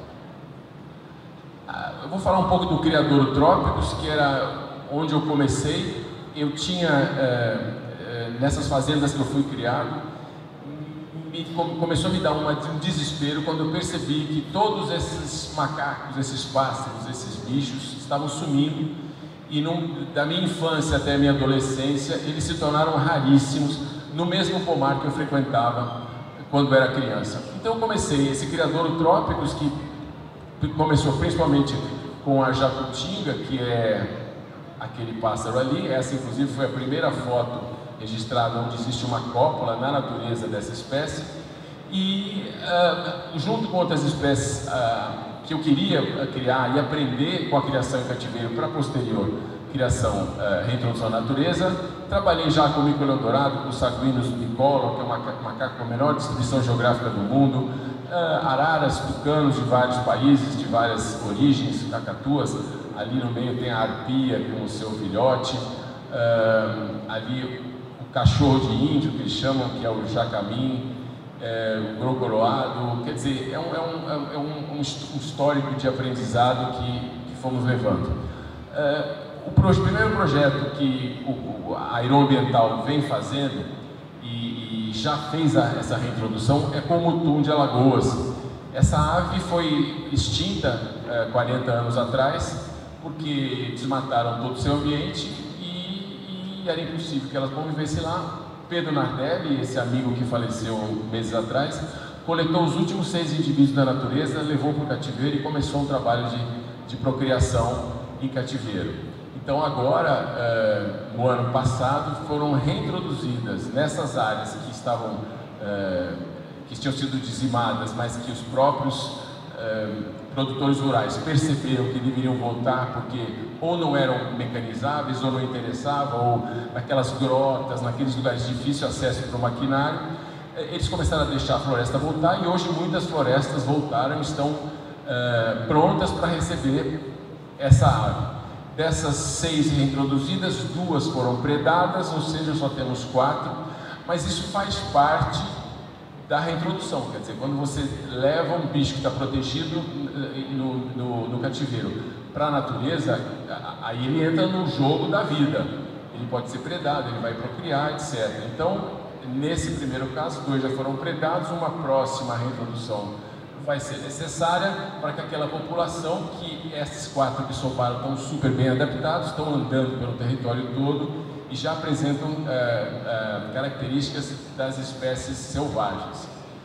Eu vou falar um pouco do Criadouro Trópicos, que era onde eu comecei. Eu tinha, é, é, nessas fazendas que eu fui criado, me, começou a me dar uma, um desespero quando eu percebi que todos esses macacos, esses pássaros, esses bichos estavam sumindo. E num, da minha infância até a minha adolescência, eles se tornaram raríssimos no mesmo pomar que eu frequentava quando era criança. Então eu comecei esse Criadouro Trópicos, que começou principalmente com a jacutinga, que é aquele pássaro ali. Essa inclusive foi a primeira foto registrada onde existe uma cópula na natureza dessa espécie. E uh, junto com outras espécies uh, que eu queria criar e aprender com a criação em cativeiro para posterior criação, uh, reintrodução à natureza, trabalhei já com o mico-leão dourado, com o Saguinus bicolor, que é um macaco com a menor distribuição geográfica do mundo, uh, araras, tucanos de vários países, de várias origens, cacatuas. Ali no meio tem a arpia com o seu filhote, uh, ali o cachorro de índio, que eles chamam, que é o jacamim, uh, o grogoroado. Quer dizer, é um, é um, é um, um histórico de aprendizado que, que fomos levando. Uh, o, pro, o primeiro projeto que o, a Aeroambiental vem fazendo e, e já fez a, essa reintrodução é com o mutum de Alagoas. Essa ave foi extinta uh, quarenta anos atrás, porque desmataram todo o seu ambiente e, e era impossível que elas convivessem lá. Pedro Nardelli, esse amigo que faleceu meses atrás, coletou os últimos seis indivíduos da natureza, levou para o cativeiro e começou um trabalho de, de procriação em cativeiro. Então agora, eh, no ano passado, foram reintroduzidas nessas áreas que estavam, eh, que tinham sido dizimadas, mas que os próprios eh, produtores rurais perceberam que deveriam voltar porque ou não eram mecanizáveis, ou não interessavam, ou naquelas grotas, naqueles lugares de difícil acesso para o maquinário. Eles começaram a deixar a floresta voltar e hoje muitas florestas voltaram e estão uh, prontas para receber essa ave. Dessas seis reintroduzidas, duas foram predadas, ou seja, só temos quatro, mas isso faz parte da reintrodução. Quer dizer, quando você leva um bicho que está protegido no, no, no cativeiro para a natureza, aí ele entra no jogo da vida. Ele pode ser predado, ele vai procriar, etcétera. Então, nesse primeiro caso, dois já foram predados, uma próxima reintrodução vai ser necessária para que aquela população, que esses quatro que sobraram estão super bem adaptados, estão andando pelo território todo e já apresentam uh, uh, características das espécies selvagens.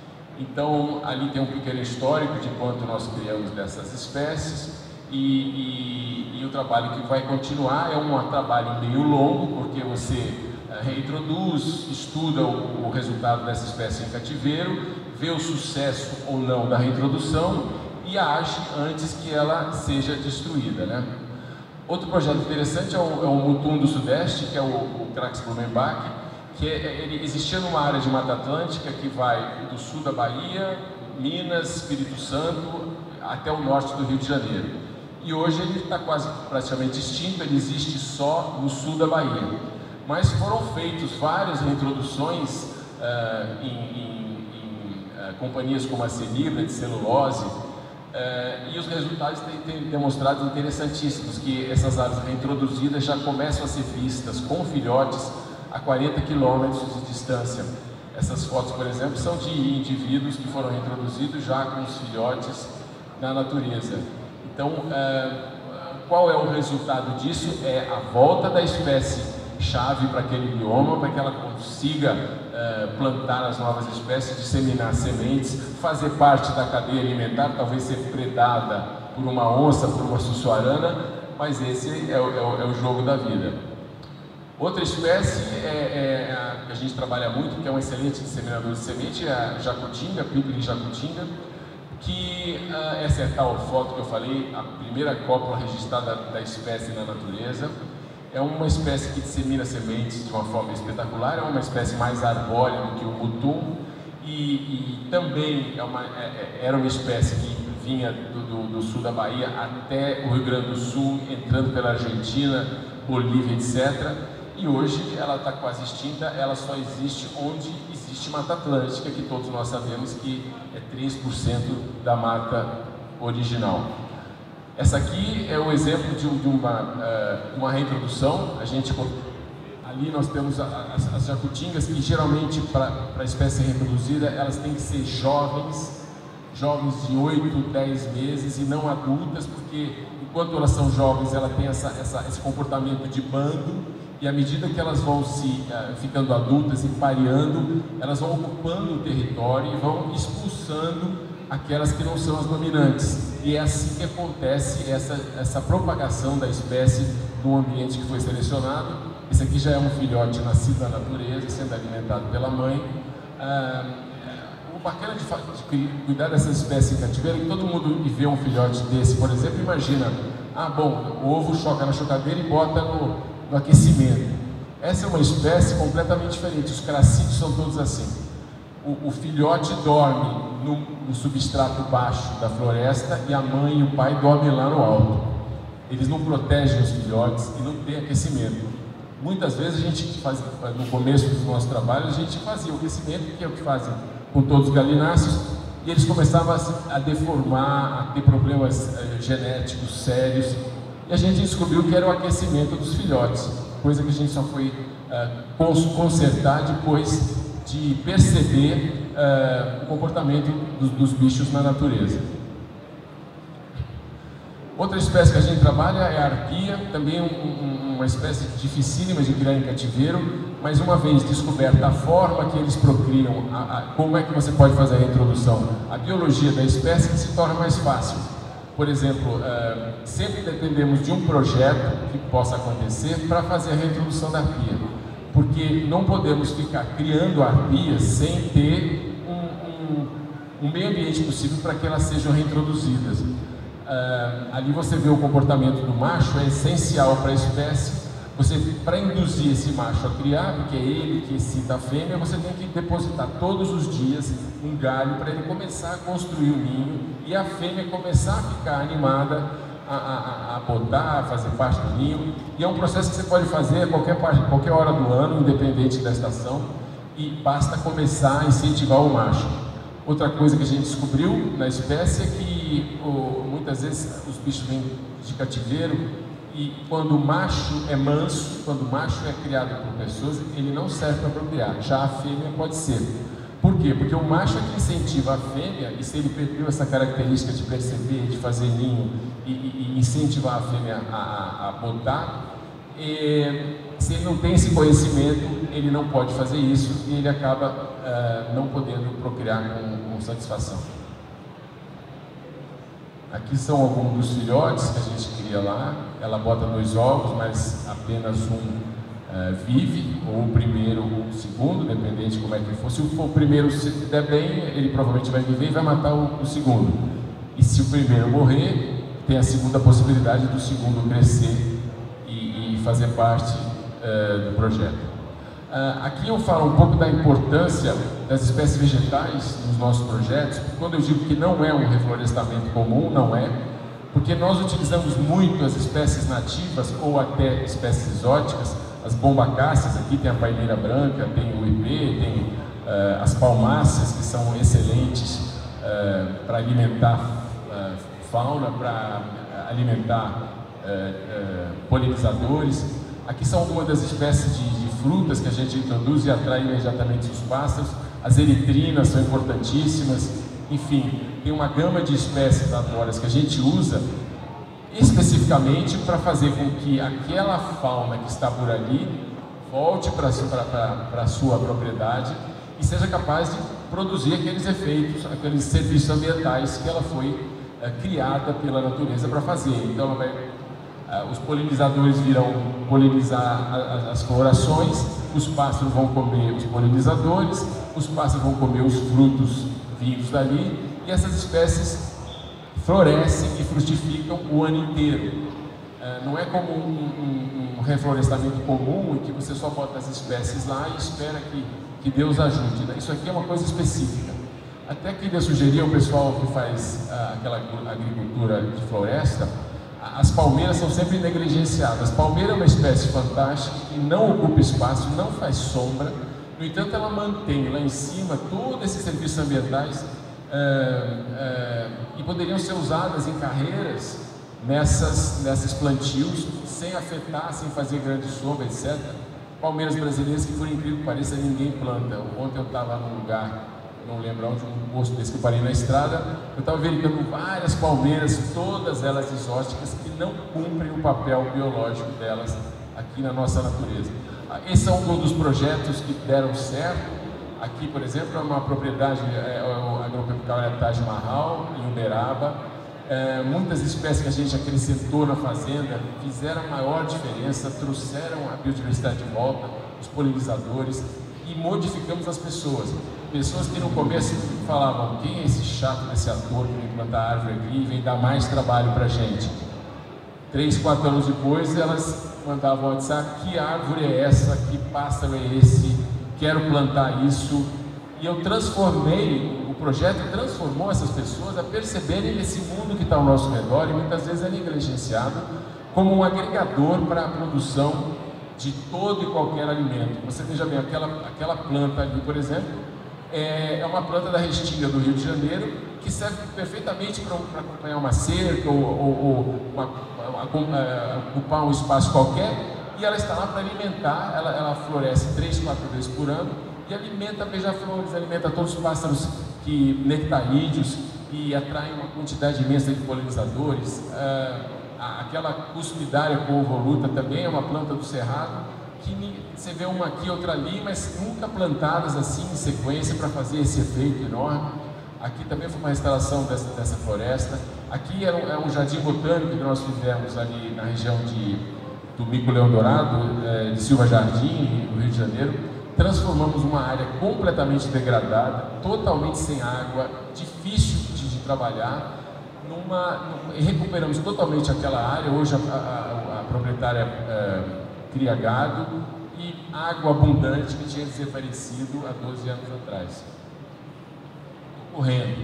Então, ali tem um pequeno histórico de quanto nós criamos dessas espécies e, e, e o trabalho que vai continuar é um trabalho meio longo, porque você uh, reintroduz, estuda o, o resultado dessa espécie em cativeiro, vê o sucesso ou não da reintrodução e age antes que ela seja destruída, né? Outro projeto interessante é o, é o mutum do Sudeste, que é o, o Crax Blumenbach, que é, ele existia numa área de Mata Atlântica que vai do sul da Bahia, Minas, Espírito Santo, até o norte do Rio de Janeiro. E hoje ele está quase praticamente extinto, ele existe só no sul da Bahia. Mas foram feitos várias reintroduções uh, em, em, em uh, companhias como a Senibra, de celulose, Uh, e os resultados têm, têm demonstrado interessantíssimos, que essas aves reintroduzidas já começam a ser vistas com filhotes a quarenta quilômetros de distância. Essas fotos, por exemplo, são de indivíduos que foram reintroduzidos já com os filhotes na natureza. Então, uh, qual é o resultado disso? É a volta da espécie chave para aquele bioma, para que ela consiga uh, plantar as novas espécies, disseminar sementes, fazer parte da cadeia alimentar, talvez ser predada por uma onça, por uma sussuarana, mas esse é o, é o, é o jogo da vida. Outra espécie é, é a que a gente trabalha muito, que é um excelente disseminador de semente, é a jacutinga, Pipeline jacutinga, que uh, essa é a tal foto que eu falei, a primeira cópula registrada da espécie na natureza. É uma espécie que dissemina sementes de uma forma espetacular, é uma espécie mais arbórea do que o mutum e, e também é uma, é, era uma espécie que vinha do, do, do sul da Bahia até o Rio Grande do Sul, entrando pela Argentina, Bolívia, etcétera. E hoje ela está quase extinta, ela só existe onde existe Mata Atlântica, que todos nós sabemos que é três por cento da mata original. Essa aqui é o exemplo de, de uma, uh, uma reintrodução. A gente, ali nós temos as, as jacutingas, que geralmente para a espécie reproduzida elas têm que ser jovens, jovens de oito, dez meses e não adultas, porque enquanto elas são jovens ela tem essa, essa, esse comportamento de bando e à medida que elas vão se uh, ficando adultas e pareando, elas vão ocupando o território e vão expulsando aquelas que não são as dominantes. E é assim que acontece essa, essa propagação da espécie no ambiente que foi selecionado. Esse aqui já é um filhote nascido na natureza, sendo alimentado pela mãe. Ah, o bacana de, de cuidar dessas espécies em cativeiro é que todo mundo que vê um filhote desse, por exemplo, imagina, ah, bom, o ovo choca na chocadeira e bota no, no aquecimento. Essa é uma espécie completamente diferente, os cracídeos são todos assim. o, o filhote dorme no, no substrato baixo da floresta e a mãe e o pai dormem lá no alto. Eles não protegem os filhotes e não tem aquecimento. Muitas vezes a gente faz, no começo do nosso trabalho, a gente fazia o aquecimento, que é o que fazem com todos os galináceos, e eles começavam a, a deformar, a ter problemas eh, genéticos sérios, e a gente descobriu que era o aquecimento dos filhotes, coisa que a gente só foi eh, consertar depois de perceber eh, o comportamento dos, dos bichos na natureza. Outra espécie que a gente trabalha é a arpia, também um, um, uma espécie dificílima de criar em cativeiro, mas uma vez descoberta a forma que eles procriam, a, a, como é que você pode fazer a reintrodução, a biologia da espécie se torna mais fácil. Por exemplo, uh, sempre dependemos de um projeto que possa acontecer para fazer a reintrodução da arpia, porque não podemos ficar criando arpias sem ter um, um, um meio ambiente possível para que elas sejam reintroduzidas. Uh, ali você vê o comportamento do macho, é essencial para a espécie. Você, para induzir esse macho a criar, porque é ele que excita a fêmea, você tem que depositar todos os dias um galho para ele começar a construir o ninho e a fêmea começar a ficar animada a, a, a botar, a fazer parte do ninho. E é um processo que você pode fazer a qualquer, parte, qualquer hora do ano, independente da estação, e basta começar a incentivar o macho. Outra coisa que a gente descobriu na espécie é que oh, muitas vezes os bichos vêm de cativeiro e quando o macho é manso, quando o macho é criado por pessoas, ele não serve para procriar, já a fêmea pode ser. Por quê? Porque o macho é que incentiva a fêmea, e se ele perdeu essa característica de perceber, de fazer ninho e, e, e incentivar a fêmea a, a, a botar, e, se ele não tem esse conhecimento, ele não pode fazer isso e ele acaba uh, não podendo procriar com, com satisfação. Aqui são alguns dos filhotes que a gente cria lá. Ela bota dois ovos, mas apenas um uh, vive, ou o primeiro ou o segundo, dependente de como é que for. Se for o primeiro se der bem, ele provavelmente vai viver e vai matar o, o segundo. E se o primeiro morrer, tem a segunda possibilidade do segundo crescer e, e fazer parte uh, do projeto. Uh, aqui eu falo um pouco da importância das espécies vegetais nos nossos projetos. Quando eu digo que não é um reflorestamento comum, não é, porque nós utilizamos muito as espécies nativas ou até espécies exóticas, as bombacáceas, aqui tem a paineira branca, tem o ipê, tem uh, as palmáceas, que são excelentes uh, para alimentar uh, fauna, para alimentar uh, uh, polinizadores. Aqui são algumas das espécies de, de frutas que a gente introduz e atrai imediatamente os pássaros. As eritrinas são importantíssimas. Enfim, tem uma gama de espécies arbóreas que a gente usa especificamente para fazer com que aquela fauna que está por ali volte para a sua propriedade e seja capaz de produzir aqueles efeitos, aqueles serviços ambientais que ela foi é, criada pela natureza para fazer. Então, ela vai Uh, os polinizadores virão polinizar a, a, as florações, os pássaros vão comer os polinizadores, os pássaros vão comer os frutos vindos dali, e essas espécies florescem e frutificam o ano inteiro. Uh, não é como um, um, um reflorestamento comum em que você só bota as espécies lá e espera que, que Deus ajude, né? Isso aqui é uma coisa específica. Até queria sugerir ao pessoal que faz uh, aquela agricultura de floresta. As palmeiras são sempre negligenciadas. Palmeira é uma espécie fantástica que não ocupa espaço, não faz sombra. No entanto, ela mantém lá em cima todos esses serviços ambientais é, é, e poderiam ser usadas em carreiras nessas, nessas plantios sem afetar, sem fazer grande sombra, etcétera. Palmeiras brasileiras que, por incrível que pareça, ninguém planta. Ontem eu estava num lugar, não lembro onde, um posto desse que eu parei na estrada, eu estava verificando várias palmeiras, todas elas exóticas, que não cumprem o papel biológico delas aqui na nossa natureza. Esse é um dos projetos que deram certo. Aqui, por exemplo, é uma propriedade, é, é, agropecuária Taj Mahal, em Uberaba. É, muitas espécies que a gente acrescentou na fazenda fizeram a maior diferença, trouxeram a biodiversidade de volta, os polinizadores, e modificamos as pessoas. Pessoas que no começo falavam: quem é esse chato desse ator que vem plantar árvore aqui e vem dar mais trabalho para a gente? Três, quatro anos depois, elas mandavam WhatsApp: que árvore é essa? Que pássaro é esse? Quero plantar isso. E eu transformei, o projeto transformou essas pessoas a perceberem esse mundo que está ao nosso redor e muitas vezes é negligenciado como um agregador para a produção de todo e qualquer alimento. Você veja bem, aquela, aquela planta ali, por exemplo, é, é uma planta da Restinga do Rio de Janeiro que serve perfeitamente para acompanhar uma cerca ou, ou, ou uma, uma, uma, ocupar um espaço qualquer, e ela está lá para alimentar, ela, ela floresce três, quatro vezes por ano e alimenta beija-flores, alimenta todos os pássaros que, nectarídeos, e atrai uma quantidade imensa de polinizadores. Uh, aquela cuspidária convoluta também é uma planta do cerrado, que você vê uma aqui, outra ali, mas nunca plantadas assim em sequência para fazer esse efeito enorme. Aqui também foi uma restauração dessa, dessa floresta. Aqui é um, é um jardim botânico que nós fizemos ali na região de, do Mico Leão Dourado, é, de Silva Jardim, no Rio de Janeiro. Transformamos uma área completamente degradada, totalmente sem água, difícil de, de trabalhar, numa, numa, recuperamos totalmente aquela área. Hoje a, a, a proprietária é, cria gado e água abundante que tinha desaparecido há doze anos atrás. Estou correndo.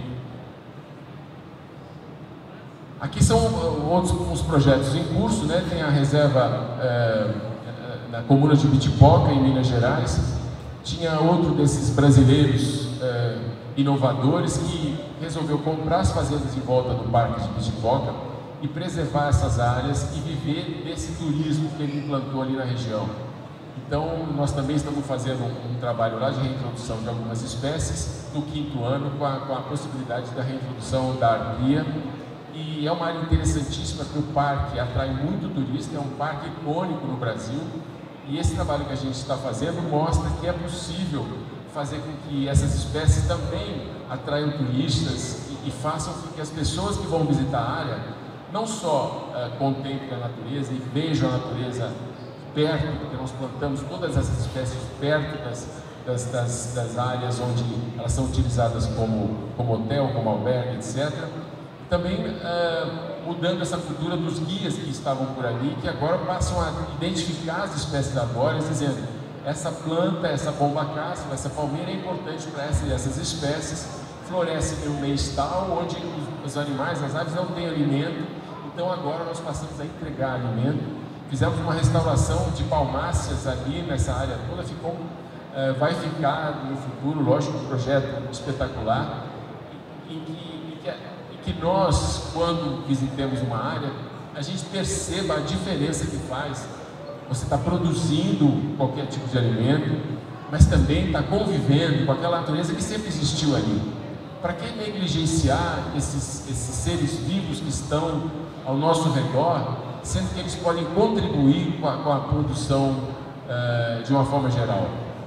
Aqui são outros uns projetos em curso, né? Tem a reserva é, na comuna de Bitipoca, em Minas Gerais. Tinha outro desses brasileiros é, inovadores que resolveu comprar as fazendas em volta do Parque de Bitipoca e preservar essas áreas e viver desse turismo que ele implantou ali na região. Então, nós também estamos fazendo um, um trabalho lá de reintrodução de algumas espécies no quinto ano, com a, com a possibilidade da reintrodução da arpia. E é uma área interessantíssima, porque o parque atrai muito turista, é um parque icônico no Brasil. E esse trabalho que a gente está fazendo mostra que é possível fazer com que essas espécies também atraiam turistas e, e façam com que as pessoas que vão visitar a área não só uh, contemplem a natureza e vejam a natureza perto, porque nós plantamos todas essas espécies perto das, das, das, das áreas onde elas são utilizadas como, como hotel, como albergue, etcétera. E também uh, mudando essa cultura dos guias que estavam por ali, que agora passam a identificar as espécies arbóreas, dizendo: essa planta, essa bomba-cáspera, essa palmeira é importante para essa, essas espécies, floresce no mês tal, onde os, os animais, as aves não têm alimento, então agora nós passamos a entregar alimento. Fizemos uma restauração de palmáceas ali nessa área toda, ficou, uh, vai ficar no futuro, lógico, um projeto espetacular, e, e, e, que, e que nós, quando visitemos uma área, a gente perceba a diferença que faz. Você está produzindo qualquer tipo de alimento, mas também está convivendo com aquela natureza que sempre existiu ali. Para que negligenciar esses, esses seres vivos que estão ao nosso redor, sendo que eles podem contribuir com a, com a produção uh, de uma forma geral?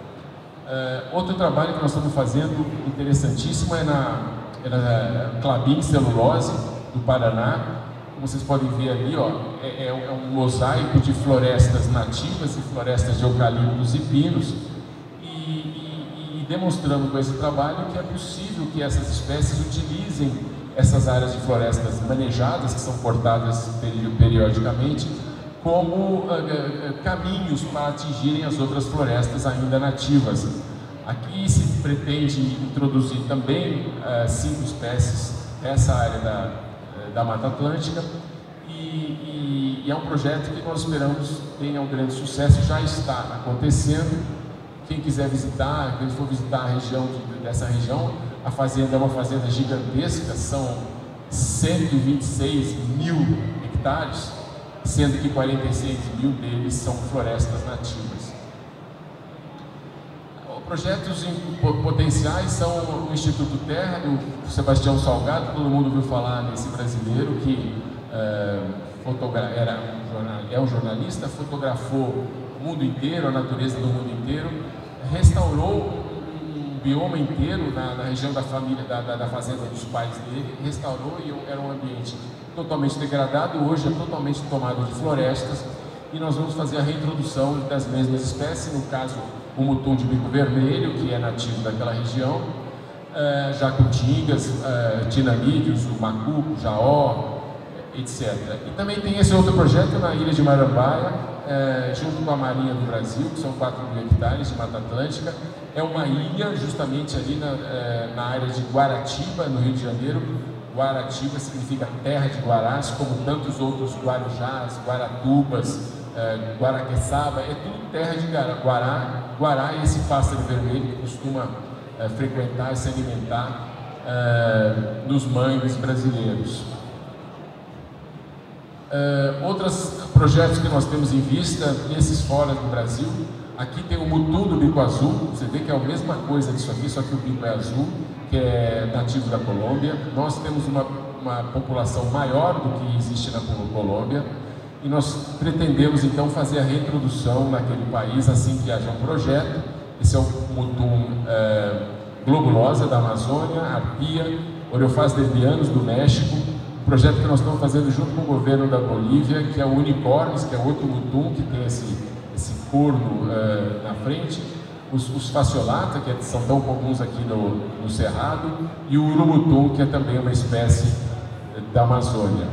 Uh, outro trabalho que nós estamos fazendo, interessantíssimo, é na, é na Klabin Celulose, do Paraná. Como vocês podem ver ali, ó, é, é um mosaico de florestas nativas e florestas de eucaliptos e pinos, e, e, e demonstrando com esse trabalho que é possível que essas espécies utilizem essas áreas de florestas manejadas, que são cortadas periodicamente, como uh, uh, caminhos para atingirem as outras florestas ainda nativas. Aqui se pretende introduzir também uh, cinco espécies nessa área da da Mata Atlântica, e, e, e é um projeto que nós esperamos tenha um grande sucesso. Já está acontecendo. Quem quiser visitar, quem for visitar a região de, dessa região, a fazenda é uma fazenda gigantesca, são cento e vinte e seis mil hectares, sendo que quarenta e seis mil deles são florestas nativas. Projetos potenciais são o Instituto Terra, do Sebastião Salgado. Todo mundo ouviu falar nesse brasileiro que uh, era um jornal, é um jornalista, fotografou o mundo inteiro, a natureza do mundo inteiro, restaurou um bioma inteiro na, na região da família, da, da, da fazenda dos pais dele, restaurou, e era um ambiente totalmente degradado, hoje é totalmente tomado de florestas, e nós vamos fazer a reintrodução das mesmas espécies, no caso o mutum de bico vermelho, que é nativo daquela região, uh, jacutingas, uh, tinamídeos, o macuco, o jaó, etcétera. E também tem esse outro projeto na ilha de Marambaia, uh, junto com a Marinha do Brasil, que são quatro mil hectares de Mata Atlântica, é uma ilha justamente ali na, na área de Guaratiba, no Rio de Janeiro. Guaratiba significa terra de Guarás, como tantos outros Guarujás, Guaratubas, eh, Guaraqueçaba, é tudo terra de Guará. Guará é esse pássaro vermelho que costuma eh, frequentar e se alimentar eh, nos mangues brasileiros. Uh, outros projetos que nós temos em vista, esses fora do Brasil, aqui tem o mutum do bico azul, você vê que é a mesma coisa disso aqui, só que o bico é azul, que é nativo da Colômbia. Nós temos uma, uma população maior do que existe na Colômbia e nós pretendemos então fazer a reintrodução naquele país assim que haja um projeto. Esse é o mutum uh, globulosa da Amazônia, arpia, Oreophas debianus do México. Projeto que nós estamos fazendo junto com o governo da Bolívia, que é o Unicórnios, que é outro mutum que tem esse, esse corno uh, na frente, os, os fasciolata, que são tão comuns aqui no, no Cerrado, e o urumutum, que é também uma espécie da Amazônia.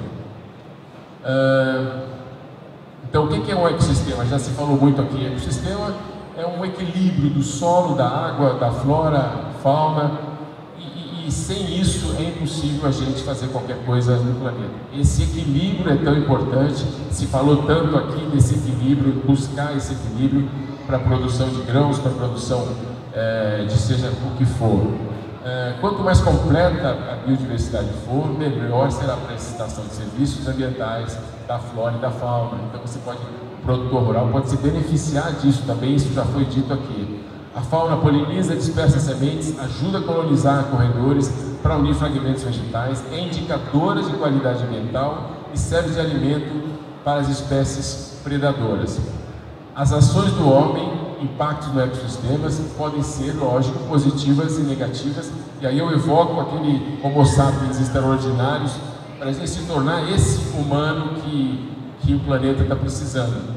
Uh, então, o que é um ecossistema? Já se falou muito aqui. Ecossistema é um equilíbrio do solo, da água, da flora, fauna. E sem isso é impossível a gente fazer qualquer coisa no planeta. Esse equilíbrio é tão importante, se falou tanto aqui desse equilíbrio, buscar esse equilíbrio para a produção de grãos, para a produção é, de seja o que for. É, quanto mais completa a biodiversidade for, melhor será a prestação de serviços ambientais, da flora e da fauna. Então você pode, o produtor rural pode se beneficiar disso também, isso já foi dito aqui. A fauna poliniza, dispersa sementes, ajuda a colonizar corredores para unir fragmentos vegetais, é indicadora de qualidade ambiental e serve de alimento para as espécies predadoras. As ações do homem, impactos no ecossistema, podem ser, lógico, positivas e negativas, e aí eu evoco aquele Homo sapiens extraordinários para a gente se tornar esse humano que, que o planeta está precisando.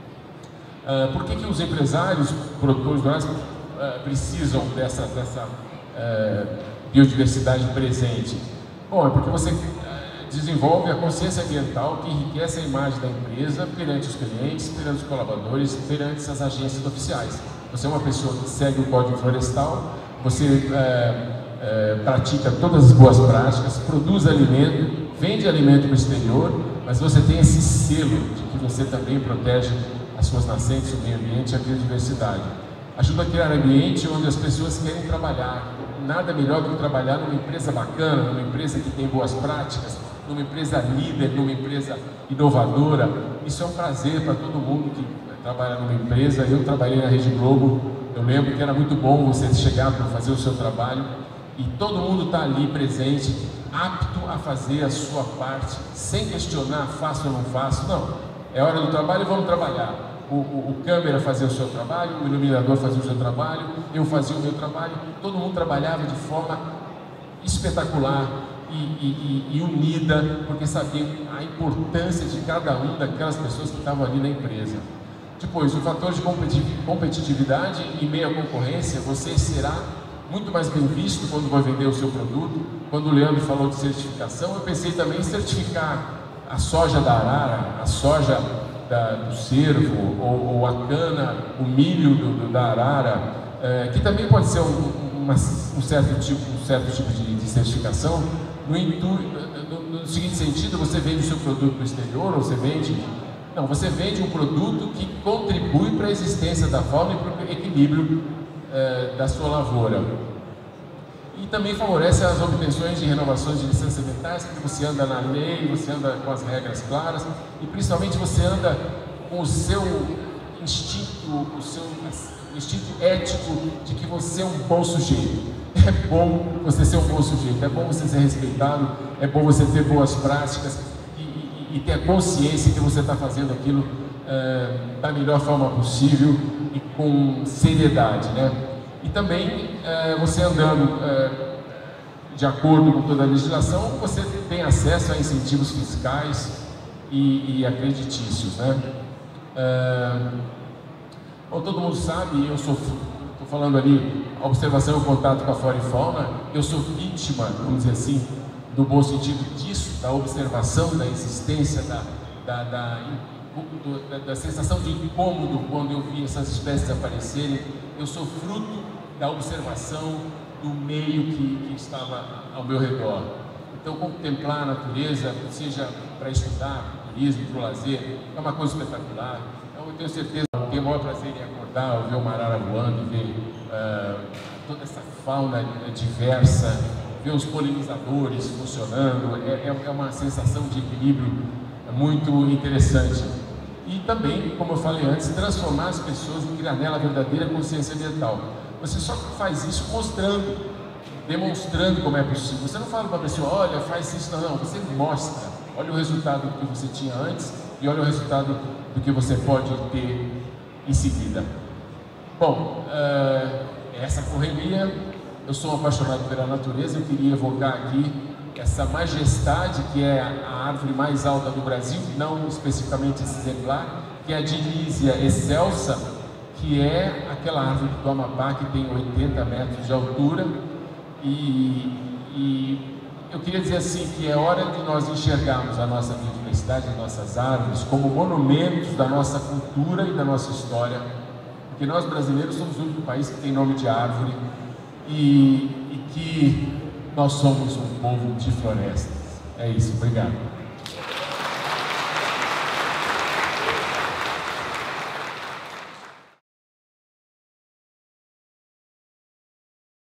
Uh, por que, que os empresários, produtores rurais, uh, precisam dessa, dessa uh, biodiversidade presente? Bom, é porque você uh, desenvolve a consciência ambiental que enriquece a imagem da empresa perante os clientes, perante os colaboradores, perante as agências oficiais. Você é uma pessoa que segue o Código Florestal, você uh, uh, pratica todas as boas práticas, produz alimento, vende alimento para o exterior, mas você tem esse selo de que você também protege as suas nascentes, o meio ambiente e a biodiversidade. Ajuda a criar um ambiente onde as pessoas querem trabalhar. Nada melhor do que trabalhar numa empresa bacana, numa empresa que tem boas práticas, numa empresa líder, numa empresa inovadora. Isso é um prazer para todo mundo que trabalha numa empresa. Eu trabalhei na Rede Globo, eu lembro que era muito bom você chegar para fazer o seu trabalho e todo mundo está ali presente, apto a fazer a sua parte, sem questionar, faço ou não faço. Não, é hora do trabalho, vamos trabalhar. O, o, o câmera fazia o seu trabalho, o iluminador fazia o seu trabalho, eu fazia o meu trabalho, todo mundo trabalhava de forma espetacular e, e, e, e unida, porque sabia a importância de cada um daquelas pessoas que estavam ali na empresa. Depois, o fator de competitividade em meio à concorrência, você será muito mais bem visto quando vai vender o seu produto. Quando o Leandro falou de certificação, eu pensei também em certificar a soja da arara, a soja Da, do cervo, ou, ou a cana, o milho do, do, da arara, é, que também pode ser um, uma, um certo tipo, um certo tipo de, de certificação, no, intu, no, no seguinte sentido: você vende o seu produto no exterior, ou você vende... Não, você vende um produto que contribui para a existência da fauna e para o equilíbrio é, da sua lavoura. E também favorece as obtenções de renovações de licenças ambientais, porque você anda na lei, você anda com as regras claras e principalmente você anda com o seu instinto, o seu instinto ético de que você é um bom sujeito. É bom você ser um bom sujeito, é bom você ser respeitado, é bom você ter boas práticas e, e, e ter a consciência que você está fazendo aquilo é, da melhor forma possível e com seriedade, né? E também, é, você andando é, de acordo com toda a legislação, você tem acesso a incentivos fiscais e, e acreditícios, né? É, bom, todo mundo sabe, eu sou, estou falando ali, a observação e o contato com a flora e fauna, eu sou vítima, vamos dizer assim, no bom sentido disso, da observação, da existência, da, da, da, da, da sensação de incômodo quando eu vi essas espécies aparecerem. Eu sou fruto da observação do meio que, que estava ao meu redor. Então, contemplar a natureza, seja para estudar, para o turismo, para o lazer, é uma coisa espetacular. Então, eu tenho certeza que tenho o maior prazer em acordar, ver uma arara voando, ver uh, toda essa fauna diversa, ver os polinizadores funcionando, é, é uma sensação de equilíbrio muito interessante. E também, como eu falei antes, transformar as pessoas em criar nela a verdadeira consciência ambiental. Você só faz isso mostrando, demonstrando como é possível. Você não fala para a pessoa, olha, faz isso, não, não. Você mostra, olha o resultado do que você tinha antes e olha o resultado do que você pode ter em seguida. Bom, uh, essa correria, eu sou um apaixonado pela natureza, eu queria evocar aqui essa majestade que é a árvore mais alta do Brasil, não especificamente esse exemplar, que é a Dinísia excelsa, que é aquela árvore do Amapá que tem oitenta metros de altura. E, e eu queria dizer assim que é hora de nós enxergarmos a nossa biodiversidade, as nossas árvores, como monumentos da nossa cultura e da nossa história, porque nós brasileiros somos o único país que tem nome de árvore e, e que nós somos um povo de florestas. É isso, obrigado.